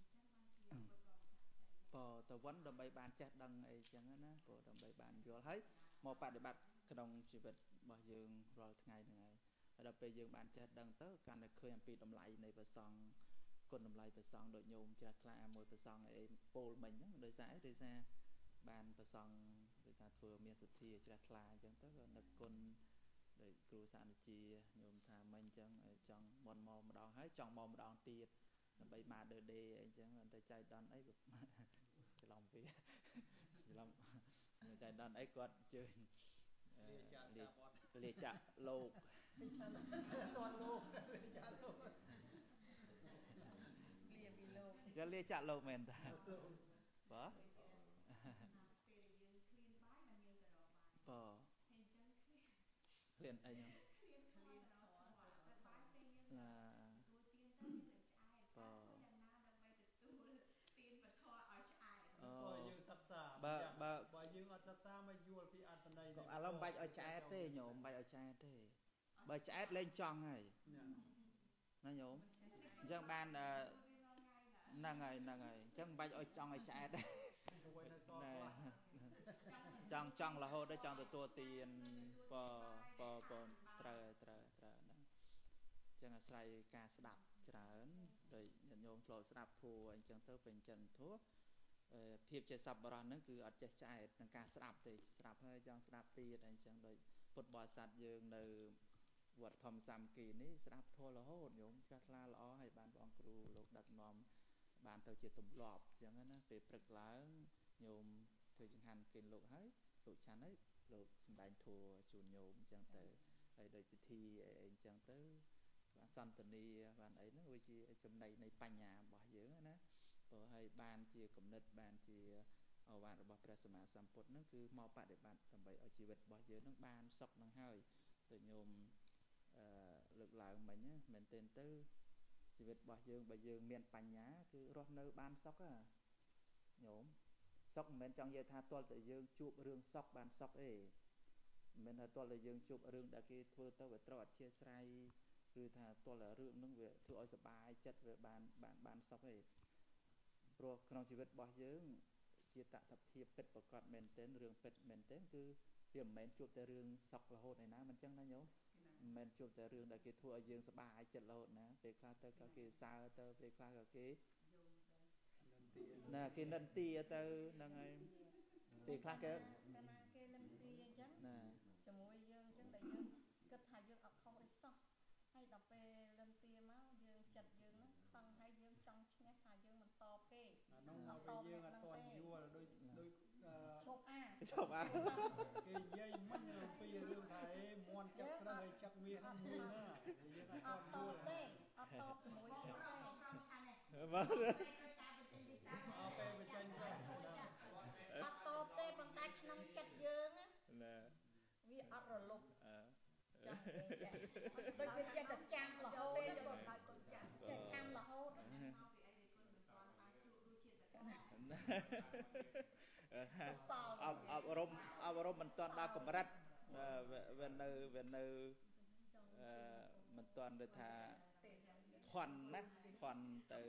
បើទៅវត្តដើម្បីបានចេះដឹងអីចឹងណាព្រោះដើម្បីបានយល់ហើយមកបដិបត្តិក្នុងជីវិតរបស់យើងរាល់ថ្ងៃហ្នឹងហើយហើយដល់ពេលយើងបានចេះដឹងទៅកាន់តែឃើញអំពីតម្លៃនៃព្រះសង្ឃគុណតម្លៃព្រះសង្ឃដូចញោមជ្រះថ្លាមួយព្រះសង្ឃអីពោលមិញហ្នឹងដោយសារអីដោយសារបានព្រះសង្ឃដូចថាធ្វើមានសទ្ធាជ្រះថ្លាអញ្ចឹងទៅក៏នឹកគុណដោយគ្រូសានុជាញោមថាមិញអញ្ចឹងចង់មន់មកម្ដងហើយចង់មកម្ដងទៀតដើម្បីមកដឺដេអីអញ្ចឹងតែចៃដន្យអីក៏ច្រឡំវាច្រឡំចៃដន្យអីគាត់ជើញលាចាក់លោកតន់លោកលាចាក់លោកលាពីលោកចាលាចាក់លោកមែនតាបាទបាទឃ្លានអីហ្នឹងណាបាទបើបើបើយើងអត់សិក្សាមកយល់ពីអត្ថន័យឥឡូវមិនបាច់ឲ្យឆ្អែតទេញោមមិនបាច់ឲ្យឆ្អែតទេបើឆ្អែតលេងចង់ហើយណាញោមអញ្ចឹងបានហ្នឹងហើយហ្នឹងហើយអញ្ចឹងមិនបាច់ឲ្យចង់ឲ្យឆ្អែតទេចង់ចង់រហូតដល់ចង់ទទួលទានបបបត្រូវត្រូវត្រូវហ្នឹងអញ្ចឹងអាស្រ័យការស្ដាប់ច្រើនដូចញាតិញោមធ្លាប់ស្ដាប់ធัวអញ្ចឹងទៅពេញចិត្តធัวភាពជាសប្បុរសហ្នឹងគឺអត់ចេះឆ្អែតនឹងការស្ដាប់ទេស្ដាប់ហើយចង់ស្ដាប់ទៀតអញ្ចឹងដូចពុទ្ធបរិស័ទយើងនៅវត្តធម្មសាមគ្គីនេះស្ដាប់ធម៌រហូតញោមចាស់ថ្លាល្អហើយបានបងគ្រូលោកដឹកនាំបានទៅជាទម្លាប់អញ្ចឹងណាពេលព្រឹកឡើងញោមធ្វើចង្ហាន់គេលោកហើយលោកឆាន់ហើយលោកសម្ដែងធម៌ជូនញោមអញ្ចឹងទៅហើយដូចពិធីអីអញ្ចឹងទៅបានសន្តានាបានអីហ្នឹងវាជាចំណៃនៃបញ្ញារបស់យើងណាព្រោះហើយបានជាគំនិតបានជាអវាទរបស់ព្រះសម្មាសម្ពុទ្ធហ្នឹងគឺមកបដិបត្តិដើម្បីឲ្យជីវិតរបស់យើងហ្នឹងបានសុខនឹងហើយដូចញោមអឺលើកឡើងមិញមែនទែនទៅជីវិតរបស់យើងបើយើងមានបញ្ញាគឺរស់នៅបានសុខហ៎ញោមសុខមិនមែនចង់និយាយថាទាល់តែយើងជួបរឿងសុខបានសុខទេមិនមែនថាទាល់តែយើងជួបរឿងដែលគេធ្វើទៅវាត្រូវអធិស្ឋានឬថាទាល់តែរឿងហ្នឹងវាធ្វើឲ្យសុបាយចិត្តវាបានបានបានសុខទេព្រោះក្នុងជីវិតរបស់យើងជាតថភាពពិតប្រកបមែនទែនរឿងពិតមែនទែនគឺវាមិនមែនជួបតែរឿងសុខរហូតឯណាមិនចឹងណាញោមមិនមែនជួបតែរឿងដែលគេធ្វើឲ្យយើងសុបាយចិត្តរហូតណាពេលខ្លះទៅក៏គេសើទៅពេលខ្លះក៏គេណាគេនិន្ទាទៅហ្នឹងហើយពេលខ្លះគេកាលណាគេនិន្ទាអញ្ចឹងណាជាមួយយើងអញ្ចឹងដែលយើងគិតថាយើងអត់ខុសអីសោះហើយដល់ពេលនិន្ទាមកយើងចិត្តយើងហ្នឹងខឹងហើយយើងចង់ឈ្នះថាយើងមិនតបគេអានោះមកពេលយើងអត់ទាន់យល់ដូចដូចឈប់អាឈប់អាគេនិយាយមិញពីរឿងថាអេមន់ចិត្តស្រីឲ្យចាក់មាសហ្នឹងមួយណាយើងអត់ទាន់យល់ទេអត់តបជាមួយគេទេមើលអត់ពេលបញ្ចេញទៅអត់តបទេប៉ុន្តែក្នុងចិត្តយើងណាវាអត់រលត់ចាំដូចវាចិត្តតែចាំរហូតទេបើដោយកូនចាំចេះចាំរហូតអបអបរំអបរំមិនទាន់ដល់កម្រិតវានៅវានៅអឺមិនទាន់ដូចថាធន់ណាធន់ទៅ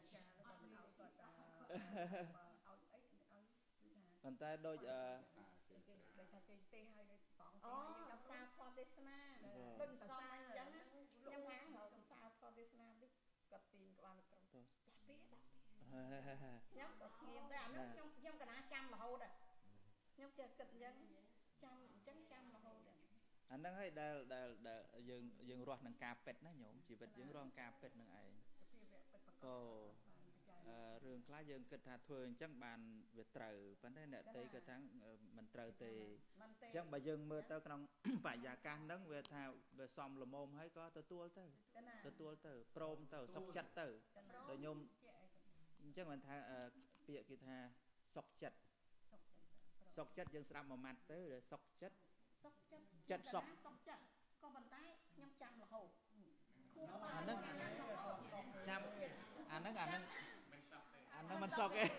ប៉ុន្តែដូចអឺដូចថាចេញទេហើយបងអូសាធម៌ទេសនាដូចមិនសមអញ្ចឹងខ្ញុំថាមកសាធម៌ទេសនាតិចគាត់ទីក្បាលក្រុមដាក់ពីដាក់ពីខ្ញុំក៏ស្ងៀមដែរអានោះខ្ញុំខ្ញុំកណាចាំរហូតខ្ញុំចេះគិតអញ្ចឹងចាំអញ្ចឹងចាំរហូតអាហ្នឹងហើយដែលដែលដែលយើងយើងរស់នឹងការពិតណាញោមជីវិតយើងរស់នឹងការពិតនឹងឯងក៏រឿងខ្លះយើងគិតថាធ្វើអញ្ចឹងបានវាត្រូវប៉ុន្តែអ្នកតីគាត់ថាមិនត្រូវទេអញ្ចឹងបើយើងមើលទៅក្នុងបរិយាកាសហ្នឹងវាថាវាសមល្មមហើយក៏ទទួលទៅទទួលទៅព្រមទៅសុខចិត្តទៅដោយញោមអញ្ចឹងមិនថាពាក្យគេថាសុខចិត្តសុខចិត្តយើងស្ដាប់មួយម៉ាត់ទៅសុខចិត្តសុខចិត្តចិត្តសុខសុខចិត្តក៏ប៉ុន្តែខ្ញុំចាំរហូតអាហ្នឹងចាំអាហ្នឹងអាហ្នឹងអាហ្នឹងមិនសុខទេ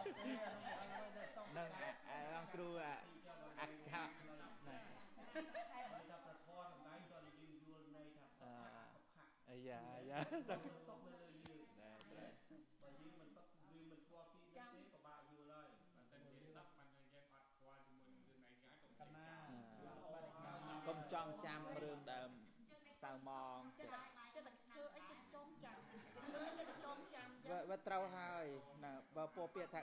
ហ្នឹងអង្គគ្រូអក្ខៈណាអាយ៉ាយ៉ាសុខកុំចង់ចាំរឿងដើមសៅម៉ងចិត្តចិត្តធ្វើអីចិត្តចងចាំចិត្តចងចាំវាត្រូវហើយណាបើពោពាក្យថា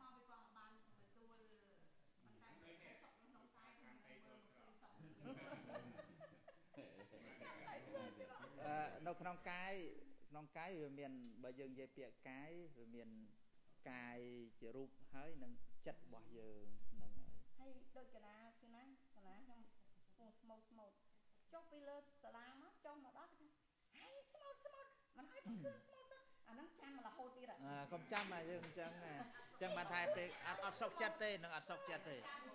នៅក្នុងកាយក្នុងកាយវាមានបើយើងនិយាយពាក្យកាយវាមានកាយជារូបហើយនឹងចិត្តរបស់យើងហ្នឹងហើយហើយដូចកណាគឺណាកណាខ្ញុំពងស្មោតស្មោតចុះពីលើសាលាមកចុះមកដល់គេហេស្មោតស្មោតមិនឲ្យទៅគឺស្មោតទៅអាហ្នឹងចាំរហូតទៀតអើកុំចាំតែយើងអញ្ចឹងអញ្ចឹងបានថាទេអត់អត់សុខចិត្តទេនឹងអត់សុខចិត្តទេ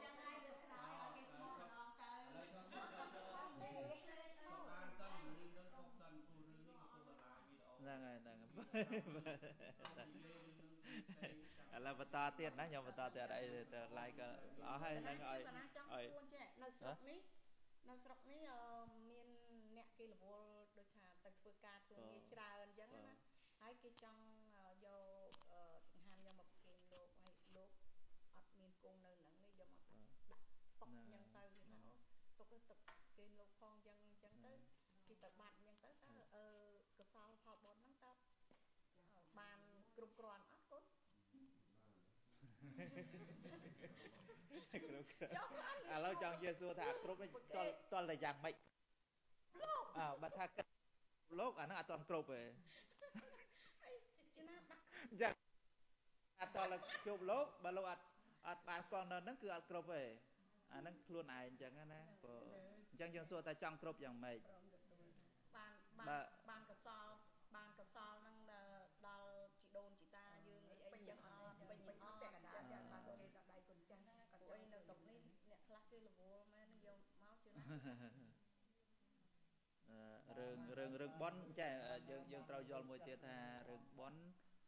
ហ្នឹងហើយហ្នឹងឥឡូវបន្តទៀតណាខ្ញុំបន្តទៀតអីទៅ like ក៏អស់ហើយហ្នឹងឲ្យឲ្យនៅស្រុកនេះនៅស្រុកនេះមានអ្នកគេរវល់ដូចថាទៅធ្វើការធ្វើងារច្រើនអញ្ចឹងណាហើយគេចង់យកចង្ហាន់យកមកប្រគេនលោកហើយលោកអត់មានគង់នៅហ្នឹងនេះយកមកដាក់តុកអញ្ចឹងទៅគេថាអូតុកតុកគេលោកផងអញ្ចឹងអញ្ចឹងទៅគេទៅបាត់អញ្ចឹងទៅតើអឺកសលផលបុណ្យហ្នឹងតើបានគ្រប់គ្រាន់អត់កូនគ្រប់ឥឡូវចង់និយាយសួរថាគ្រប់នេះតលតលតែយ៉ាងម៉េចអើបើថាលោកអាហ្នឹងអត់ទាន់គ្រប់ទេចាអត់តលជប់លោកបើលោកអត់អត់បានកងនៅហ្នឹងគឺអត់គ្រប់ទេអាហ្នឹងខ្លួនឯងអញ្ចឹងណាព្រោះអញ្ចឹងយើងសួរតែចង់គ្រប់យ៉ាងម៉េចបានបានបានកសលបានកសលហ្នឹងដល់ជីដូនជីតាយើងអីអីរឿងរឿងរឿងបនចេះយើងយើងត្រូវយល់មួយទៀតថារឿងបន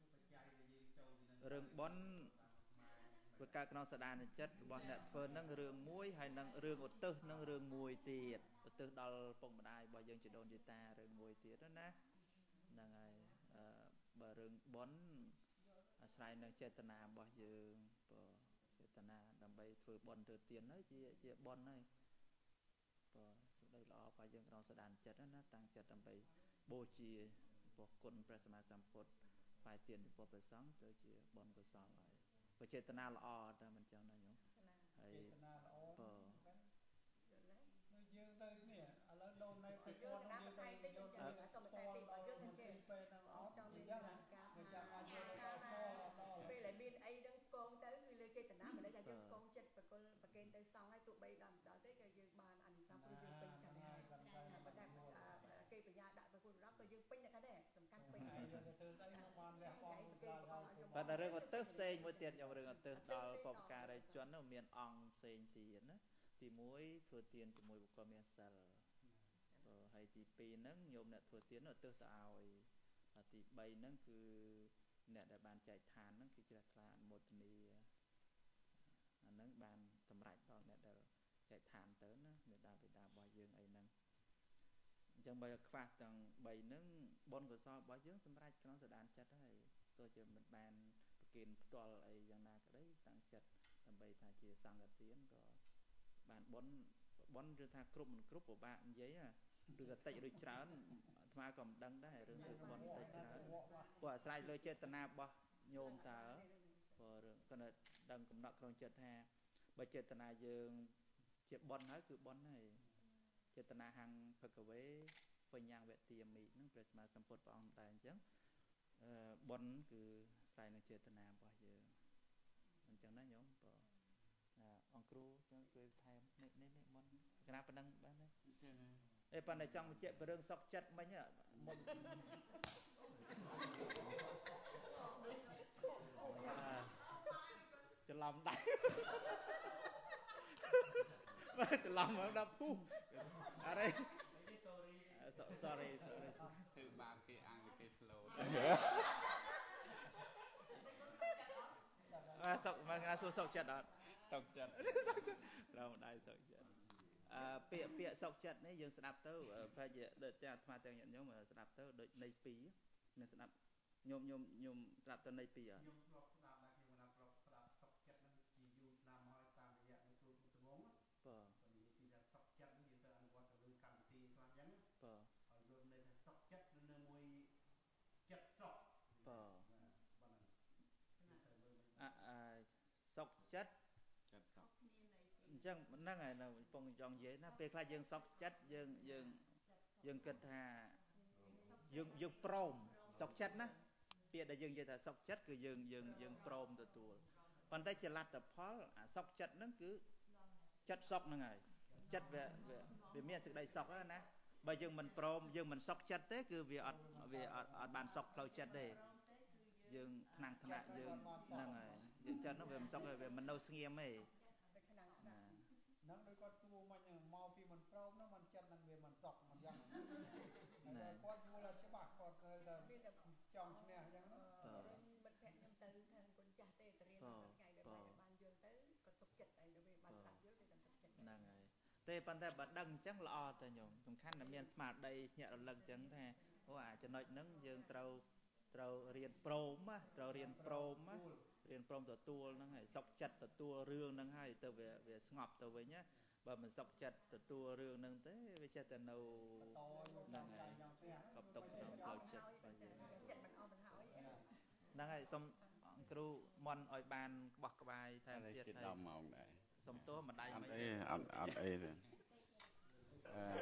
រឿងបនវាកើតក្នុងសដានចិត្តរបស់អ្នកធ្វើនឹងរឿងមួយហើយនឹងរឿងឧទ្ទិសនឹងរឿងមួយទៀតឧទ្ទិសដល់ពុកម្ដាយរបស់យើងជាដូនជាតារឿងមួយទៀតណាហ្នឹងហើយបើរឿងបនអាស្រ័យនឹងចេតនារបស់យើងបើចេតនាដើម្បីធ្វើបនធ្វើទានហើយជាជាបនហើយបើសេចក្តីល្អរបស់យើងក្នុងសដានចិត្តណាតាំងចិត្តដើម្បីបូជាព្រះគុណព្រះសម្មាសម្ពុទ្ធផ្សាយទានចំពោះព្រះសង្ឃទៅជាបនកុសលហើយបើចេតនាល្អតែមិនចឹងណាញោមហើយចេតនាល្អបើយើងទៅនេះឥឡូវដូននៅពីគាត់យើងទៅយកទៅទៅតែទីបើយើងទៅចេះពេលហ្នឹងអត់ចង់មានការការចាំឲ្យយើងទៅដល់ពេលដែលមានអីហ្នឹងកងទៅគឺលើចេតនាមិនដឹងថាយើងកងចិត្តបកលប្រកេនទៅសងឲ្យទោះបីដល់ដល់ទេក៏យើងបានអានិសង្សព្រោះយើងពេញតែហើយប៉ុន្តែគេបញ្ញាដាក់ទៅគុណរំក៏យើងពេញតែដែរសំខាន់ពេញហើយយើងទៅធ្វើស្អីមកបានលះបង់ប៉ុន្តែរឿងឧទ្ទិសផ្សេងមួយទៀតខ្ញុំរឿងឧទ្ទិសដល់បុព្វការីជននោះមានអង្គផ្សេងទៀតណាទីមួយធ្វើទានជាមួយបុគ្គលមានសិលហើយទីពីរហ្នឹងញោមអ្នកធ្វើទានឧទ្ទិសទៅឲ្យទីបីហ្នឹងគឺអ្នកដែលបានចែកឋានហ្នឹងគឺជ្រះថ្លាអនុមោទនាអាហ្នឹងបានសម្រេចដល់អ្នកដែលចែកឋានទៅណាមេដាបេដារបស់យើងអីហ្នឹងអញ្ចឹងបើខ្វះទាំងបីហ្នឹងបុណ្យកុសលរបស់យើងសម្រេចក្នុងសដានចិត្តហើយទោះជាមិនបានប្រគិនផ្ទាល់អីយ៉ាងណាក្តីតាំងចិត្តដើម្បីថាជាសង្ឃទានក៏បានបុណ្យបុណ្យគឺថាគ្រប់មិនគ្រប់ពិបាកនិយាយគឺក៏តិចឬច្រើនអាត្មាក៏មិនដឹងដែររឿងបុណ្យតិចច្រើនព្រោះអាស្រ័យលើចេតនារបស់ញោមតើព្រោះរឿងគាត់ដឹងកំណត់ក្នុងចិត្តថាបើចេតនាយើងជាបុណ្យហើយគឺបុណ្យហើយចេតនាហੰភគវេបញ្ញាវតិយាមិនឹងព្រះសម្មាសម្ពុទ្ធព្រះអង្គតែអញ្ចឹងបុណ្យគឺស្រ័យនឹងចេតនារបស់យើងអញ្ចឹងណាញោមបងអង្គគ្រូចឹងគឺថែមនេះនេះនេះមុនកណាប៉ុណ្ណឹងបានទេអេប៉ុន្តែចង់បញ្ជាក់ពីរឿងសុខចិត្តមិញមុនច្រឡំដៃបាទច្រឡំមកដល់ពុះអរេ sorry sorry គឺបានគេអាំងគេ slow អើសុកមកណាសួរសុកចិត្តអត់សុកចិត្តត្រូវដៃសុកចិត្តអឺពាក្យពាក្យសុកចិត្តនេះយើងស្ដាប់ទៅប្រហែលជាដូចតែអាត្មាទាំងញាតិញោមស្ដាប់ទៅដូចនៃពីរនឹងស្ដាប់ញោមញោមញោមស្ដាប់ទៅនៃពីរអត់ខ្ញុំធ្លាប់ស្ដាប់ដែរខ្ញុំណាស់ធ្លាប់ស្ដាប់សុកចិត្តនឹងជាយូរឆ្នាំហើយតាមរយៈនៅទូទងងបាទនិយាយពីថាសុកចិត្តនេះយើងទៅអនុវត្តទៅលើកម្មវិធីខ្លះអញ្ចឹងបាទហើយយល់ន័យថាសុកចិត្តនៅមួយចិត្តសុកបាទអអសុកចិត្តចិត្តសុកអញ្ចឹងហ្នឹងហើយនៅកំពុងចង់និយាយណាពេលខ្លះយើងសុកចិត្តយើងយើងយើងគិតថាយើងយើងព្រមសុកចិត្តណាពាក្យដែលយើងនិយាយថាសុកចិត្តគឺយើងយើងយើងព្រមទទួលប៉ុន្តែជាលទ្ធផលអាសុកចិត្តហ្នឹងគឺចិត្តសុកហ្នឹងហើយចិត្តវាវាមានសេចក្តីសុកណាបើយើងមិនព្រមយើងមិនសុកចិត្តទេគឺវាអត់វាអត់អត់បានសុកផ្លូវចិត្តទេយើងថ្នាំងថ្នាក់យើងហ្នឹងហើយយើងចិត្តហ្នឹងវាមិនសុកទេវាមិននៅស្ងៀមទេហ្នឹងដោយគាត់ជួមិញមកពីមិនព្រមហ្នឹងមិនចិត្តហ្នឹងវាមិនសុកមិនយ៉ាងហ្នឹងហើយគាត់យល់ច្បាស់គាត់ត្រូវតែចង់ឈ្នះអញ្ចឹងហ្នឹងមិត្តភក្តិខ្ញុំទៅខាងគុណចាស់ទេទៅរៀនថ្ងៃដែលបានយល់ទៅក៏សុកចិត្តឯងទៅវាបានស្ដាប់យល់ទៅតែសុកចិត្តហ្នឹងហើយទេប៉ុន្តែបើដឹងអញ្ចឹងល្អទៅញោមសំខាន់តែមានស្មារតីភ្ញាក់រលឹកអញ្ចឹងថាអូអាចំណុចហ្នឹងយើងត្រូវត្រូវរៀនព្រមណាត្រូវរៀនព្រមណារៀនព្រមទទួលហ្នឹងហើយសុកចិត្តទទួលរឿងហ្នឹងហើយទៅវាវាស្ងប់ទៅវិញណាបើមិនសុកចិត្តទទួលរឿងហ្នឹងទេវាចេះតែនៅហ្នឹងហើយកប់ຕົកក្នុងផ្លូវចិត្តរបស់យើងចិត្តមិនអស់ទៅហើយហ្នឹងហើយសុំគ្រូមន់ឲ្យបានក្បោះក្បាយថែមទៀតហើយដល់ម៉ោងដែរសុំទោសម្ដាយមិនអីអត់អត់អីទេអឺ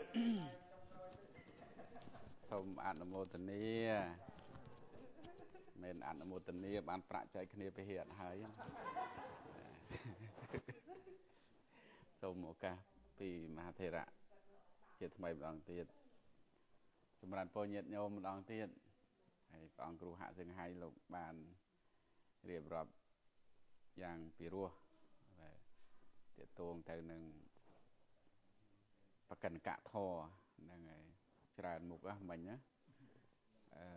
សូមអនុមោទនាមិនអនុមោទនាបានប្រាក់ចែកគ្នាពីហេតុហើយសូមឱកាសពីមហាថេរៈជាថ្មីម្ដងទៀតចម្រើនពរញាតិញោមម្ដងទៀតហើយព្រះអង្គគ្រូហាក់សង្ហៃលោកបានរៀបរាប់យ៉ាងពិរោះទាក់ទងទៅនឹងបប្រកិនកៈធរហ្នឹងហើយច្រើនមុខហ្នឹងមិញណាអឺ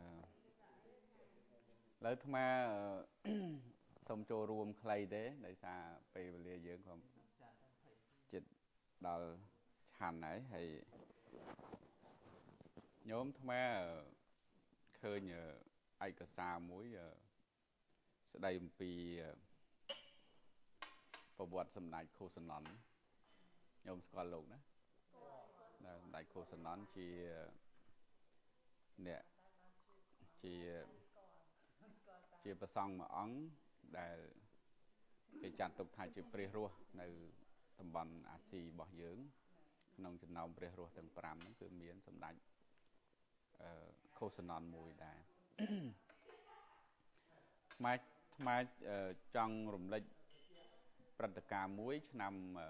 លើថ្មសូមចូលរួមខ្លីទេដោយសារពេលវេលាយើងក៏ចិត្តដល់ឆាន់ហើយហើយញោមថ្មឃើញឯកសារមួយស្ដីអំពីប្រវត្តិសម្ដេចខូសណនញោមស្គាល់លោកណាសម្ដេចខូសណនជាអ្នកជាជាព្រះសង្ឃមួយអង្គដែលគេចាត់ទុកថាជាព្រះរស់នៅតំបន់អាស៊ីរបស់យើងក្នុងចំណោមព្រះរស់ទាំងប្រាំហ្នឹងគឺមានសម្ដេចអឺខូសណនមួយដែរថ្មថ្មចង់រំលេចព្រឹត្តិការណ៍មួយឆ្នាំ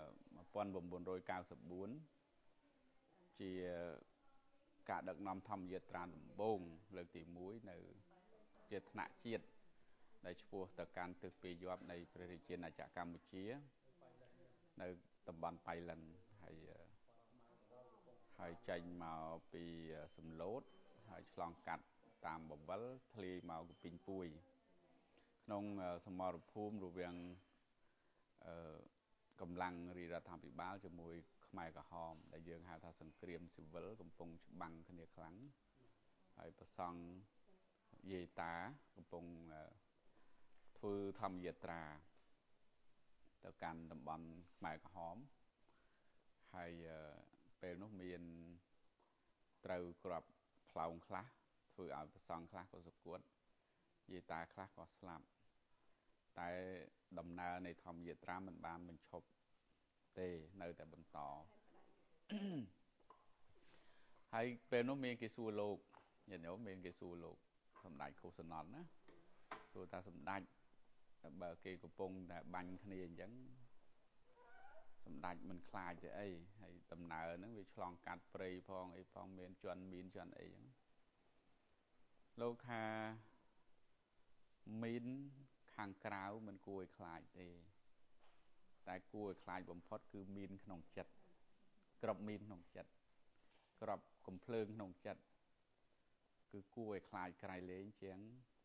천구백구십사ជាការដឹកនាំធម្មយាត្រាដំបូងលើកទីមួយនៅជាថ្នាក់ជាតិដែលឆ្ពោះទៅកាន់ទិសពាយ័ព្យនៃព្រះរាជាណាចក្រកម្ពុជានៅតំបន់ប៉ៃលិនហើយហើយចេញមកពីសំឡូតហើយឆ្លងកាត់តាមបវលធ្លាយមកកពីងពួយក្នុងសមរភូមិរវាងអឺកម្លាំងរាជរដ្ឋាភិបាលជាមួយខ្មែរក្រហមដែលយើងហៅថាសង្គ្រាមស៊ីវិលកំពុងច្បាំងគ្នាខ្លាំងហើយប្រសង់យាយតាកំពុងធ្វើធម្មយាត្រាទៅកាន់តំបន់ខ្មែរក្រហមហើយពេលនោះមានត្រូវក្របផ្លោងខ្លះធ្វើឲ្យប្រសង់ខ្លះក៏សគត់យាយតាខ្លះក៏ស្លាប់តែដំណើរនៃធម្មយាត្រាមិនបានបញ្ឈប់ទេនៅតែបន្តហើយពេលនោះមានគេសួរលោកញាតិញោមមានគេសួរលោកសម្ដេចខូសណនណាសួរថាសម្ដេចបើគេកំពុងតែបាញ់គ្នាអញ្ចឹងសម្ដេចមិនខ្លាចទេអីហើយដំណើរហ្នឹងវាឆ្លងកាត់ព្រៃផងអីផងមានជន់មានជន់អីអញ្ចឹងលោកថាមីនខាងក្រៅមិនគួរឲ្យខ្លាចទេតែគួរឲ្យខ្លាចបំផុតគឺមីនក្នុងចិត្តក្របមីនក្នុងចិត្តក្របកំភ្លើងក្នុងចិត្តគឺគួរឲ្យខ្លាចក្រៃលែងជាង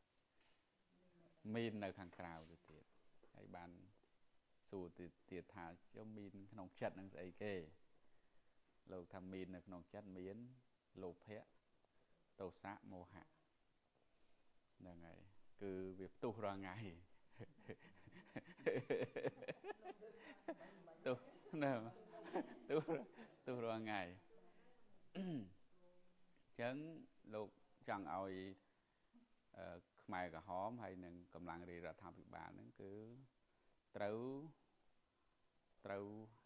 មីននៅខាងក្រៅទៅទៀតហើយបានសួរទៀតថាចុះមីនក្នុងចិត្តនឹងស្អីគេលោកថាមីននៅក្នុងចិត្តមានលោភៈទោសៈមោហៈហ្នឹងហើយគឺវាផ្ទុះរាល់ថ្ងៃទុះណាទុះទុះរាល់ថ្ងៃអញ្ចឹងលោកចង់ឲ្យខ្មែរក្រហមហើយនឹងកម្លាំងរាជរដ្ឋាភិបាលហ្នឹងគឺត្រូវត្រូវ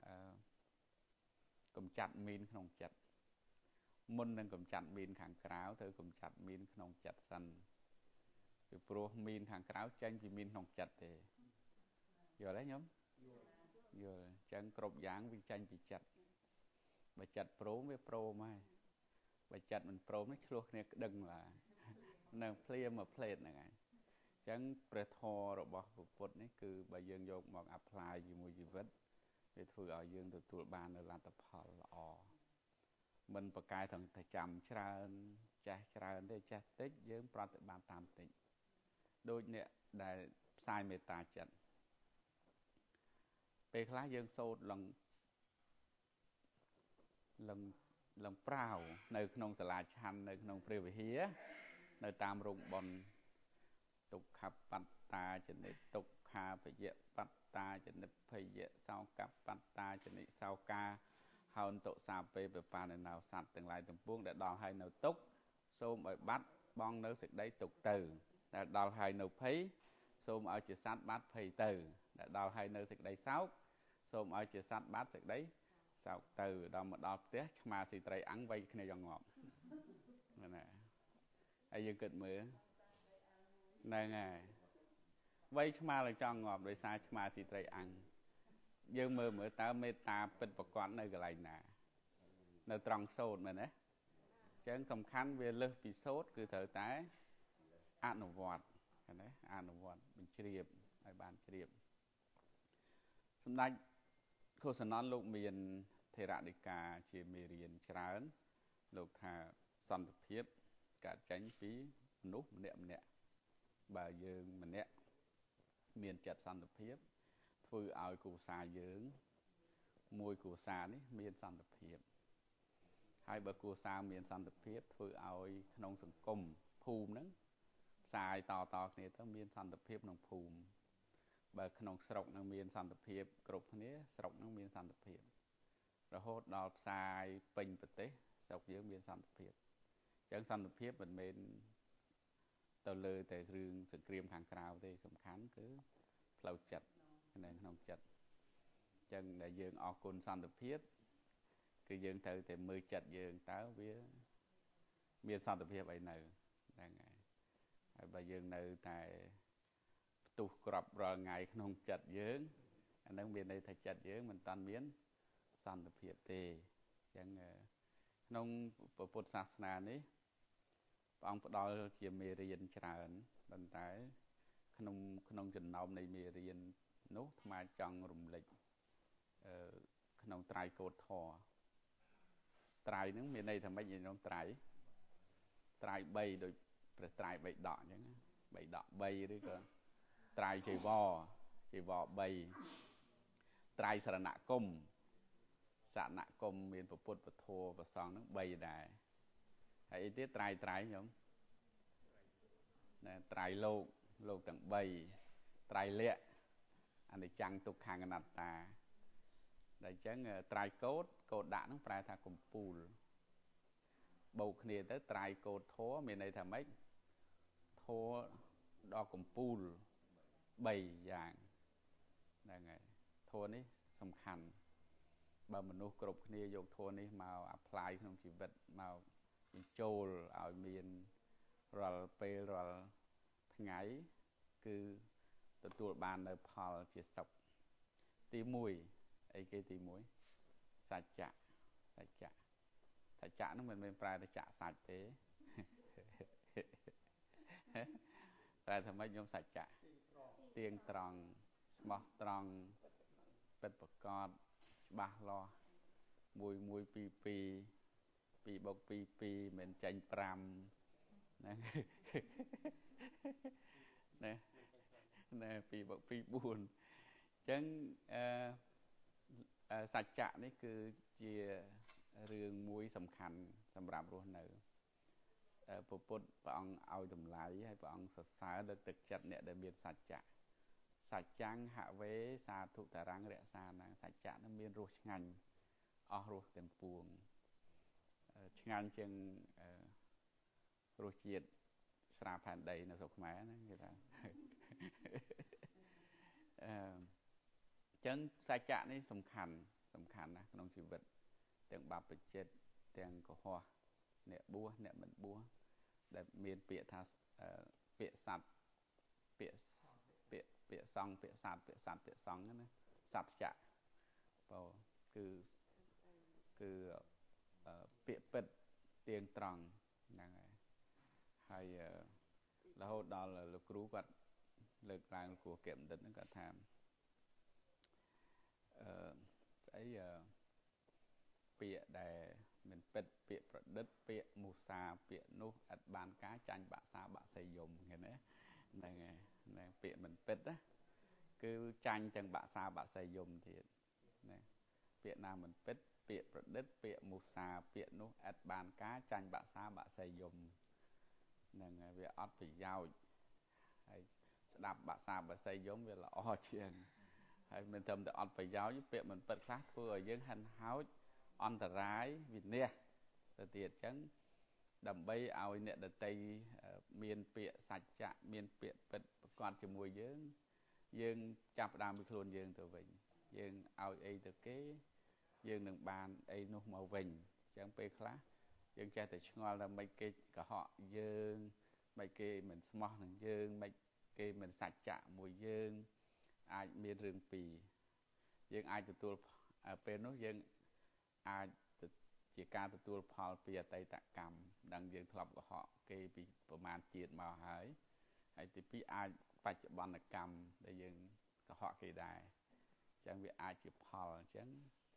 កំចាត់មីនក្នុងចិត្តមុននឹងកំចាត់មីនខាងក្រៅត្រូវកំចាត់មីនក្នុងចិត្តសិនពីព្រោះមីនខាងក្រៅចេញពីមីនក្នុងចិត្តទេយល់ទេញោមយល់អញ្ចឹងគ្រប់យ៉ាងវាចេញពីចិត្តបើចិត្តព្រមវាព្រមហើយបើចិត្តមិនព្រមនេះឆ្លោះគ្នាក្តឹងឡានៅភ្លាមមកផ្លេតហ្នឹងហើយអញ្ចឹងព្រះធម៌របស់ពុទ្ធនេះគឺបើយើងយកមក apply ជាមួយជីវិតវាធ្វើឲ្យយើងទទួលបាននូវលទ្ធផលល្អមិនប្រកែកទាំងតែចាំច្រើនចេះច្រើនទេចេះតិចយើងប្រតិបត្តិតាមតិចដូចអ្នកដែលផ្សាយមេត្តាចិត្តពេលខ្លះយើងសូត្រឡើងឡើងឡើងប្រាវនៅក្នុងសាលាឆាន់នៅក្នុងព្រះវិហារនៅតាមរោងបុណ្យទុក្ខបត្តាចនិតទុក្ខាភយបត្តាចនិតភយសោកបត្តាចនិសោកាហោនតុសាពេបបាណនៅសត្វទាំងឡាយទាំងពួងដែលដល់ហើយនៅទុក្ខសូមឲ្យបាត់បងនៅសេចក្តីទុក្ខទៅដែលដល់ហើយនៅភ័យសូមឲ្យជាសត្វបាត់ភ័យទៅដែលដល់ហើយនៅសេចក្តីសោកសូមឲ្យជាសត្វបាត់សេចក្តីសោកទៅដល់មកដល់ផ្ទះឆ្មាស៊ីត្រីអាំងវៃគ្នាយ៉ាងងាប់ណាហើយយើងគិតមើលហ្នឹងហើយវៃឆ្មាឡើងចង់ងាប់ដោយសារឆ្មាស៊ីត្រីអាំងយើងមើលមើលតើមេត្តាពិតប្រកបនៅកន្លែងណានៅត្រង់សូត្រមែនទេអញ្ចឹងសំខាន់វាលើសពីសូត្រគឺត្រូវតែអនុវត្តឃើញទេអនុវត្តបញ្ជ្រាបឲ្យបានជ្រាបសម្ដេចខូសណនលោកមានថេរដីកាជាមេរៀនច្រើនលោកថាសន្តិភាពកើតចេញពីមនុស្សម្នាក់ម្នាក់បើយើងម្នាក់មានចិត្តសន្តិភាពធ្វើឲ្យគ្រួសារយើងមួយគ្រួសារនេះមានសន្តិភាពហើយបើគ្រួសារមានសន្តិភាពធ្វើឲ្យក្នុងសង្គមភូមិហ្នឹងផ្សាយតតគ្នាទៅមានសន្តិភាពក្នុងភូមិបើក្នុងស្រុកនឹងមានសន្តិភាពគ្រប់គ្នាស្រុកនឹងមានសន្តិភាពរហូតដល់ផ្សាយពេញប្រទេសស្រុកយើងមានសន្តិភាពអញ្ចឹងសន្តិភាពមិនមែនទៅលើតែរឿងសង្គ្រាមខាងក្រៅទេសំខាន់គឺផ្លូវចិត្តនៅក្នុងចិត្តអញ្ចឹងដែលយើងអរគុណសន្តិភាពគឺយើងត្រូវតែមើលចិត្តយើងតើវាមានសន្តិភាពអីនៅហ្នឹងហើយហើយបើយើងនៅតែផ្ទុះក្របរាល់ថ្ងៃក្នុងចិត្តយើងអានឹងមានន័យថាចិត្តយើងមិនតាន់មានសន្តិភាពទេអញ្ចឹងក្នុងពុទ្ធសាសនានេះព្រះអង្គផ្ដល់ជាមេរៀនច្រើនប៉ុន្តែក្នុងក្នុងចំណោមនៃមេរៀននោះអាត្មាចង់រំលេចអឺក្នុងត្រៃកោតធម៌ត្រៃហ្នឹងមានន័យថាម៉េចក្នុងត្រៃត្រៃបីដូចព្រះត្រៃបីដកអញ្ចឹងបីដកបីឬក៏ត្រៃចីវរចីវរបីត្រៃសរណគមសរណគមមានពុទ្ធពធប្រសងហ្នឹងបីដែរហើយអីទៀតត្រៃត្រៃខ្ញុំណែត្រៃលោកលោកទាំងបីត្រៃលក្ខអនិច្ចំទុក្ខអនត្តាដែលអញ្ចឹងត្រៃកោតកោតដាក់ហ្នឹងប្រែថាកំពូលបូកគ្នាទៅត្រៃកោតធម៌មានន័យថាម៉េចធម៌ដល់កំពូលបីយ៉ាងហ្នឹងហើយធម៌នេះសំខាន់បើមនុស្សគ្រប់គ្នាយកធម៌នេះមក apply ក្នុងជីវិតមកបញ្ចូលឲ្យមានរាល់ពេលរាល់ថ្ងៃគឺទទួលបាននៅផលជាសុខទីមួយអីគេទីមួយសច្ចៈសច្ចៈសច្ចៈនោះមិនមែនប្រែថាចាក់សាច់ទេប្រែថាម៉េចខ្ញុំសច្ចៈទៀងត្រង់ស្មោះត្រង់ពិតប្រាកដច្បាស់លាស់មួយមួយពីរពីរពីរបូកពីរពីរមិនចាញ់ប្រាំណាណាណាពីរបូកពីរបួនអញ្ចឹងអឺសច្ចៈនេះគឺជារឿងមួយសំខាន់សម្រាប់រស់នៅពុទ្ធព្រះអង្គឲ្យតម្លៃហើយព្រះអង្គសរសើរលើកទឹកចិត្តអ្នកដែលមានសច្ចៈសច្ចੰហវេសាធុតរੰរក្សាណាសច្ចៈនឹងមានរសឆ្ងាញ់អស់រសទាំងពួងឆ្ងាញ់ជាងរសជាតិស្រាផែនដីនៅស្រុកខ្មែរណាគេថាអឺចឹងសច្ចៈនេះសំខាន់សំខាន់ណាស់ក្នុងជីវិតទាំងបព្វជិតទាំងកុហកអ្នកបួសអ្នកមិនបួសដែលមានពាក្យថាពាក្យសត្វពាក្យពាក្យពាក្យសង្ឃពាក្យសត្វពាក្យសត្វពាក្យសង្ឃណាសច្ចៈបើគឺគឺពាក្យពិតទៀងត្រង់ហ្នឹងហើយហើយរហូតដល់លោកគ្រូគាត់លើកឡើងលោកគ្រូកែបណ្ឌិតហ្នឹងគាត់ថាអឺស្អីពាក្យដែលមិនពិតពាក្យប្រឌិតពាក្យមុសាពាក្យនោះឥតបានការចាញ់បាក់សាបាក់សៃយំឃើញទេហ្នឹងហើយហ្នឹងពាក្យមិនពិតណាគឺចាញ់ទាំងបាក់សាបាក់សៃយំទៀតណាពាក្យណាមិនពិតពាក្យប្រឌិតពាក្យមុសាពាក្យនោះឥតបានការចាញ់បាក់សាបាក់សៃយំហ្នឹងហើយវាអត់ប្រយោជន៍ហើយស្ដាប់បាក់សាបាក់សៃយំវាល្អជាងហើយមិនត្រឹមតែអត់ប្រយោជន៍ពាក្យមិនពិតខ្លះធ្វើឲ្យយើងហិនហោចអន្តរាយវិនាសទៅទៀតអញ្ចឹងដើម្បីឲ្យអ្នកដតីមានពាក្យសច្ចៈមានពាក្យពិតប្រកបជាមួយយើងយើងចាប់ផ្ដើមពីខ្លួនយើងទៅវិញយើងឲ្យអីទៅគេយើងនឹងបានអីនោះមកវិញអញ្ចឹងពេលខ្លះយើងចេះតែឆ្ងល់ថាមិនគេកុហកយើងមិនគេមិនស្មោះនឹងយើងមិនគេមិនសច្ចៈមួយយើងអាចមានរឿងពីរយើងអាចទទួលពេលនោះយើងអាចជាការទទួលផលពីអតីតកម្មដឹងយើងធ្លាប់កុហកគេពីប្រមាណជាតិមកហើយហើយទីពីរអាចបច្ចុប្បន្នកម្មដែលយើងកុហកគេដែរអញ្ចឹងវាអាចជាផលអញ្ចឹង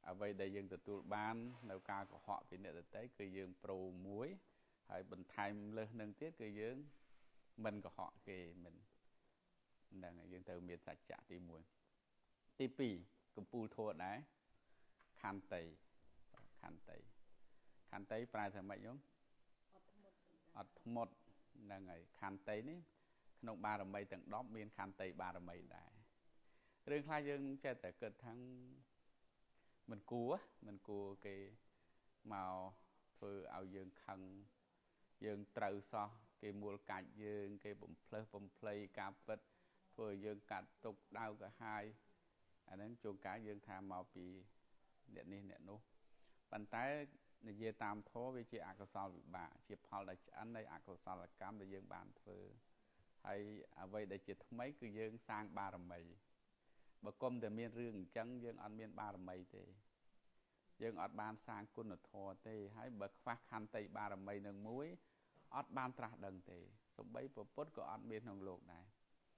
អ្វីដែលយើងទទួលបាននៅការកុហកពីអ្នកដទៃគឺយើងប្រូមួយហើយបន្ថែមលើសនឹងទៀតគឺយើងមិនកុហកគេមិនហ្នឹងហើយយើងត្រូវមានសច្ចៈទីមួយទីពីរកម្ពូលធម៌ដែរខន្តីខន្តីខន្តីប្រែថាម៉េចខ្ញុំអត់ធ្មត់ហ្នឹងហើយខន្តីនេះក្នុងបារមីទាំងដប់មានខន្តីបារមីដែររឿងខ្លះយើងចេះតែគិតថាមិនគួរមិនគួរគេមកធ្វើឲ្យយើងខឹងយើងត្រូវសោះគេមូលកាច់យើងគេបំផ្លើសបំភ្លៃការពិតធ្វើឲ្យយើងកាត់ទុកដៅកាហាយអាហ្នឹងជួនកាលយើងថាមកពីអ្នកនេះអ្នកនោះប៉ុន្តែនិយាយតាមធម៌វាជាអកុសលវិបាកជាផលដែលឆ្អិននៃអកុសលកម្មដែលយើងបានធ្វើហើយអ្វីដែលជាថ្មីគឺយើងសាងបារមីបើគុំតែមានរឿងអញ្ចឹងយើងអត់មានបារមីទេយើងអត់បានសាងគុណធម៌ទេហើយបើខ្វះខន្តីបារមីនឹងមួយអត់បានត្រាស់ដឹងទេសូម្បីពុទ្ធក៏អត់មានក្នុងលោកដែរ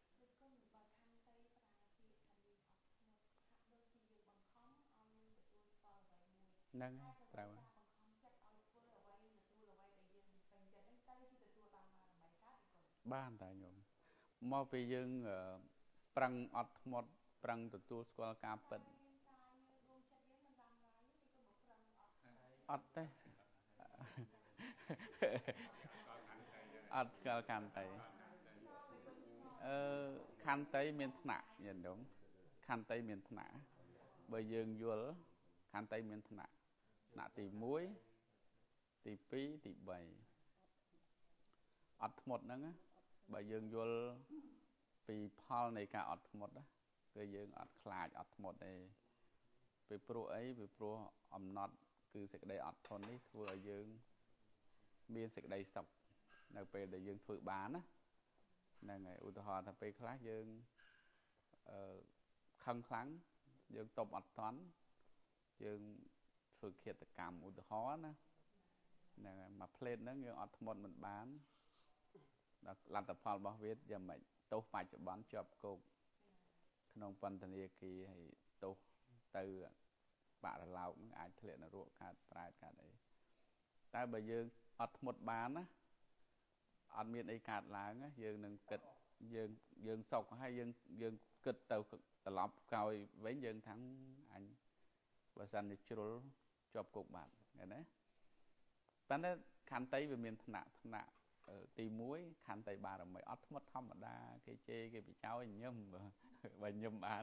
ហ្នឹងប្រៅបានតាញោមមកពីយើងប្រឹងអត់ធ្មត់ប្រឹងទទួលស្គាល់ការពិតអត់ទេអត់ស្គាល់ខន្តីអឺខន្តីមានថ្នាក់ញាតិញោមខន្តីមានថ្នាក់បើយើងយល់ខន្តីមានថ្នាក់ថ្នាក់ទីមួយទីពីរទីបីអត់ធ្មត់ហ្នឹងបើយើងយល់ពីផលនៃការអត់ធ្មត់គឺយើងអត់ខ្លាចអត់ធ្មត់ទេពីព្រោះអីពីព្រោះអំណត់គឺសេចក្តីអត់ធន់នេះធ្វើឲ្យយើងមានសេចក្តីសុខនៅពេលដែលយើងធ្វើបានណាហ្នឹងហើយឧទាហរណ៍ថាពេលខ្លះយើងអឺខឹងខ្លាំងយើងតបអត់ទាន់យើងធ្វើឃាតកម្មឧទាហរណ៍ណាហ្នឹងហើយមួយផ្លេតហ្នឹងយើងអត់ធ្មត់មិនបានដល់លទ្ធផលរបស់វាយ៉ាងម៉េចទោសបច្ចុប្បន្នជាប់គុកក្នុងពន្ធនាគារហើយទោសទៅបាក់រឡោកហ្នឹងអាចធ្លាក់នរកកើតប្រែតកើតអីតែបើយើងអត់ធ្មត់បានណាអត់មានអីកើតឡើងយើងនឹងគិតយើងយើងសុកហើយយើងយើងគិតទៅត្រឡប់ក្រោយវិញយើងថាអញបើសិនជាជ្រុលជាប់គុកបាត់ឃើញទេប៉ុន្តែខន្តីវាមានថ្នាក់ថ្នាក់ទីមួយខន្តីបារមីអត់ធ្មត់ធម្មតាគេជេរគេបិចោយញឹមបើញឹមបាន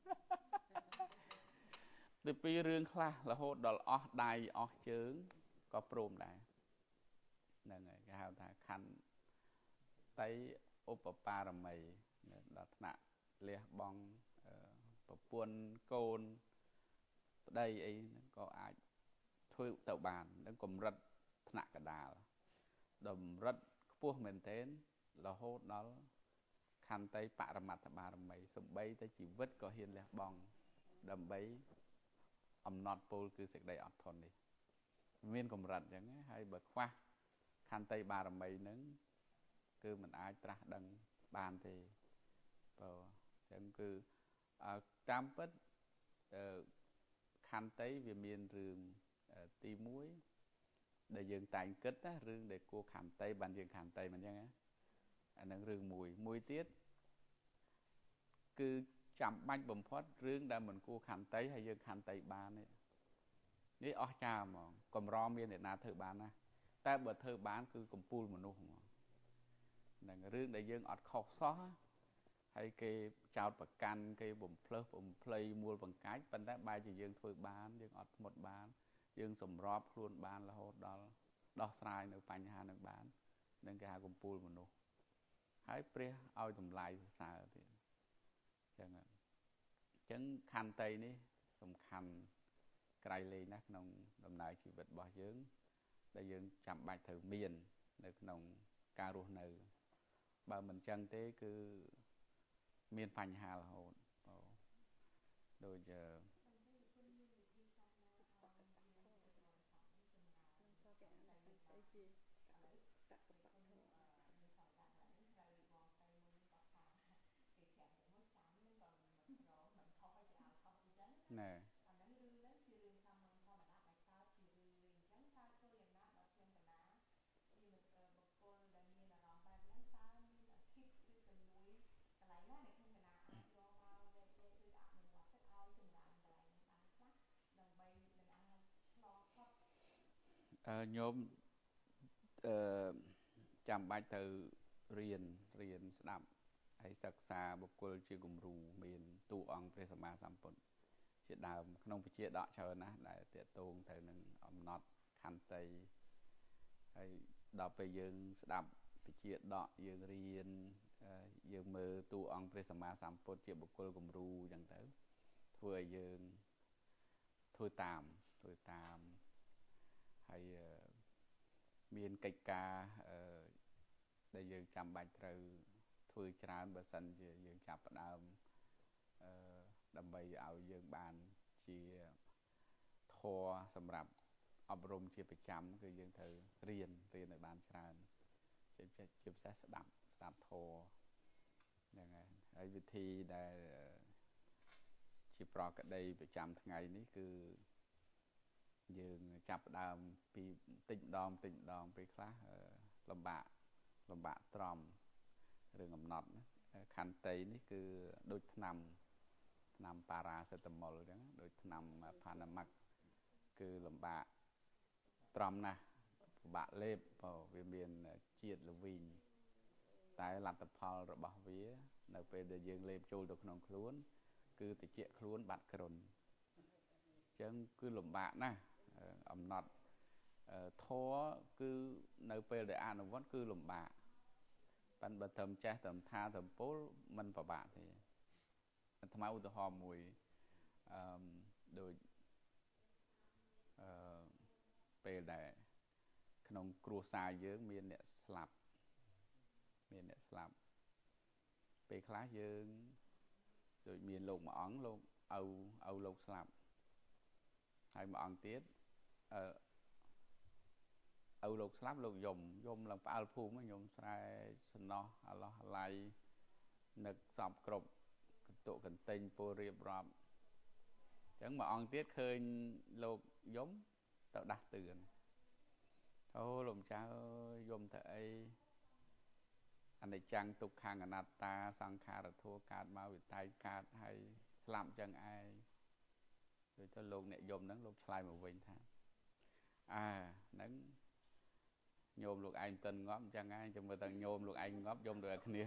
ទីពីររឿងខ្លះរហូតដល់អស់ដៃអស់ជើងក៏ព្រមដែរហ្នឹងហើយគេហៅថាខន្តីឧបបារមីដល់ថ្នាក់លះបង់ប្រពន្ធកូនប្តីអីហ្នឹងក៏អាចធ្វើទៅបាននឹងកម្រិតថ្នាក់កដាលតម្រិតខ្ពស់មែនទែនរហូតដល់ខន្តីបរមត្ថបារមីសំបីតែជីវិតក៏ហ៊ានលះបង់ដើម្បីអំណត់ពលគឺសេចក្តីអត់ធន់នេះមានកម្រិតអញ្ចឹងហើយបើខ្វះខន្តីបារមីហ្នឹងគឺมันអាចត្រាស់ដឹងបានទេបើអញ្ចឹងគឺតាមពិតខន្តីវាមានរឿងទីមួយដែលយើងតែងគិតណារឿងដែលគួរខន្តីបានយើងខន្តីមិនអញ្ចឹងណាអានឹងរឿងមួយមួយទៀតគឺចាំបាច់បំផុតរឿងដែលមិនគួរខន្តីហើយយើងខន្តីបាននេះនេះអស់ចាហ្មងកម្រមានអ្នកណាធ្វើបានណាតែបើធ្វើបានគឺកម្ពូលមនុស្សហ្មងនឹងរឿងដែលយើងអត់ខុសសោះហើយគេចោតប្រកាន់គេបំផ្លើសបំភ្លៃមួលបង្កាច់ប៉ុន្តែបែរជាយើងធ្វើបានយើងអត់ធ្មត់បានយើងសម្របខ្លួនបានរហូតដល់ដោះស្រាយនៅបញ្ហានឹងបាននឹងគេហៅកម្ពូលមនុស្សហើយព្រះឲ្យតម្លៃសរសើរទៀតអញ្ចឹងអញ្ចឹងខន្តីនេះសំខាន់ក្រៃលែងណាស់ក្នុងដំណើរជីវិតរបស់យើងដែលយើងចាំបាច់ត្រូវមាននៅក្នុងការរស់នៅបើមិនអញ្ចឹងទេគឺមានបញ្ហារហូតដូចណែញោមអឺចាំបាច់ទៅរៀនរៀនស្ដាប់ហើយសិក្សាបុគ្គលជាគំរូមានទូអង្គព្រះសម្មាសម្ពុទ្ធជាដើមក្នុងវិជាដកច្រើនណាស់ដែលតេតងទៅនឹងអំណត់ខន្តីហើយដល់ពេលយើងស្ដាប់វិជាដកយើងរៀនយើងមើលទូអង្គព្រះសម្មាសម្ពុទ្ធជាបុគ្គលគំរូអញ្ចឹងទៅធ្វើឲ្យយើងធ្វើតាមធ្វើតាមហើយមានកិច្ចការដែលយើងចាំបាច់ត្រូវធ្វើច្រើនបើសិនជាយើងចាប់ផ្ដើមអឺដើម្បីឲ្យយើងបានជាធម៌សម្រាប់អប់រំជាប្រចាំគឺយើងត្រូវរៀនរៀនឲ្យបានច្រើនជាពិសេសជាពិសេសស្ដាប់ស្ដាប់ធម៌ហ្នឹងហើយហើយវិធីដែលជាប្រកដីប្រចាំថ្ងៃនេះគឺយើងចាប់ផ្ដើមពីតិចម្ដងតិចម្ដងពេលខ្លះលំបាកលំបាកត្រំរឿងកំណត់ខន្តីនេះគឺដូចថ្នាំថ្នាំប៉ារ៉ាសេតាមុលអញ្ចឹងដូចថ្នាំផាណាម៉ាក់គឺលំបាកត្រំណាស់ពិបាកលេបព្រោះវាមានជាតិល្វីងតែលទ្ធផលរបស់វានៅពេលដែលយើងលេបចូលទៅក្នុងខ្លួនគឺតិចខ្លួនបាត់គ្រុនអញ្ចឹងគឺលំបាកណាស់អំណត់ធម៌គឺនៅពេលដែលអនុវត្តគឺលំបាកប៉ុន្តែបើត្រឹមចេះត្រឹមថាត្រឹមពលมันពិបាកទេអាត្មាឧទាហរណ៍មួយអឺដូចអឺពេលដែលក្នុងគ្រួសារយើងមានអ្នកស្លាប់មានអ្នកស្លាប់ពេលខ្លះយើងដូចមានលោកមួយអង្គលោកឪឪលោកស្លាប់ហើយមួយអង្គទៀតអឺឪលោកស្លាប់លោកយំយំឡើងផ្អើលភូមិខ្ញុំស្រែសំណោះអាឡោះអាឡៃនឹកសពគ្រប់កន្ទុកកន្ទិញពោរៀបរាប់អញ្ចឹងមួយអង្គទៀតឃើញលោកយំទៅដាស់តឿនអូលោកម្ចាស់អើយយំទៅអីអនិច្ចំទុក្ខំអនត្តាសង្ខារធัวកើតមកវិត័យកើតហើយស្លាប់ចឹងឯងដូចទៅលោកអ្នកយំហ្នឹងលោកឆ្លើយមកវិញថាអើហ្នឹងញោមលោកឯងតិនងាប់អញ្ចឹងឯងចាំមើលតែញោមលោកឯងងាប់យំដូចគ្នា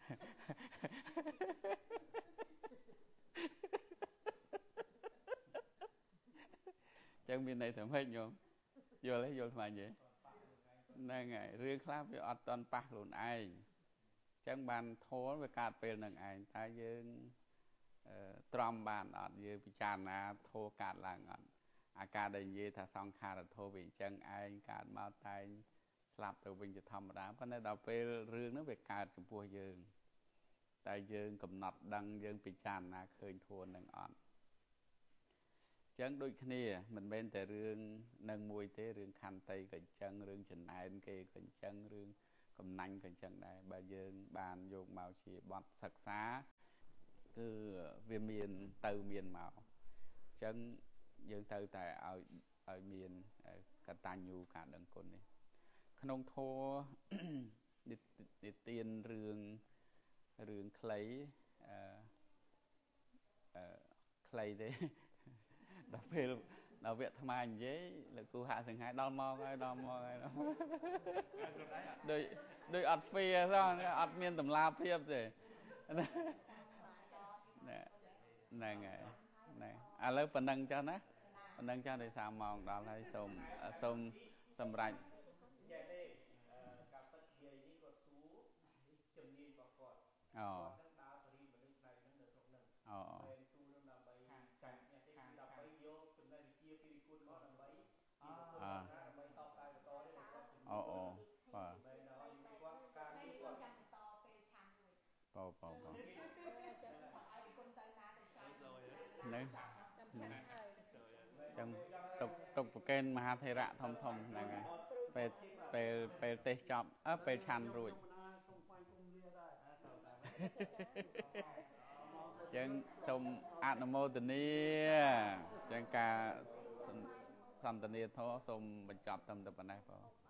ចឹងមានន័យថាម៉េចញោមយល់ទេយល់ស្មានទេហ្នឹងហើយរឿងខ្លះវាអត់តន់ប៉ះខ្លួនឯងចឹងបានធម៌វាកើតពេលនឹងឯងតែយើងទ្រាំបានអត់យើងពិចារណាធម៌កើតឡើងអត់អាការដែលនិយាយថាសង្ខារធម៌វាអញ្ចឹងឯងកើតមកតែងស្លាប់ទៅវិញជាធម្មតាប៉ុន្តែដល់ពេលរឿងហ្នឹងវាកើតចំពោះយើងតែយើងកំណត់ដឹងយើងពិចារណាឃើញធម៌នឹងអត់ចឹងដូចគ្នាមិនមែនតែរឿងនឹងមួយទេរឿងខន្តីក៏អញ្ចឹងរឿងចំណែនគេក៏អញ្ចឹងរឿងកំណាញ់ក៏អញ្ចឹងដែរបើយើងបានយកមកជាបទសិក្សាគឺវាមានទៅមានមកអញ្ចឹងយើងត្រូវតែឲ្យឲ្យមានកតញ្ញូការដឹងគុណនេះក្នុងធម៌និទានរឿងរឿងខ្លីអឺអឺខ្លីទេដល់ពេលដល់វគ្គថ្មនិយាយលោកគ្រូហាក់សង្ហែដល់មកហើយដល់មកហើយដូចដូចអត់ហ្វៀសោះអត់មានតម្លាភាពទេហ្នឹងហើយហ្នឹងឥឡូវប៉ុណ្ណឹងចុះណាប៉ុណ្ណឹងចុះដោយសារម៉ោងដល់ហើយសូមសូមសម្រាប់អូអូអូអូបាទប៉ោប៉ោប៉ោហ្នឹងចឹងតុកតុកប្រកេនមហាធេរៈធំធំហ្នឹងហើយពេលពេលពេលទេសចប់អើពេលឆាន់រួចចឹងសូមអនុមោទនាចឹងការសន្ទនាធម៌សូមបញ្ចប់ត្រឹមតែប៉ុណ្ណេះបង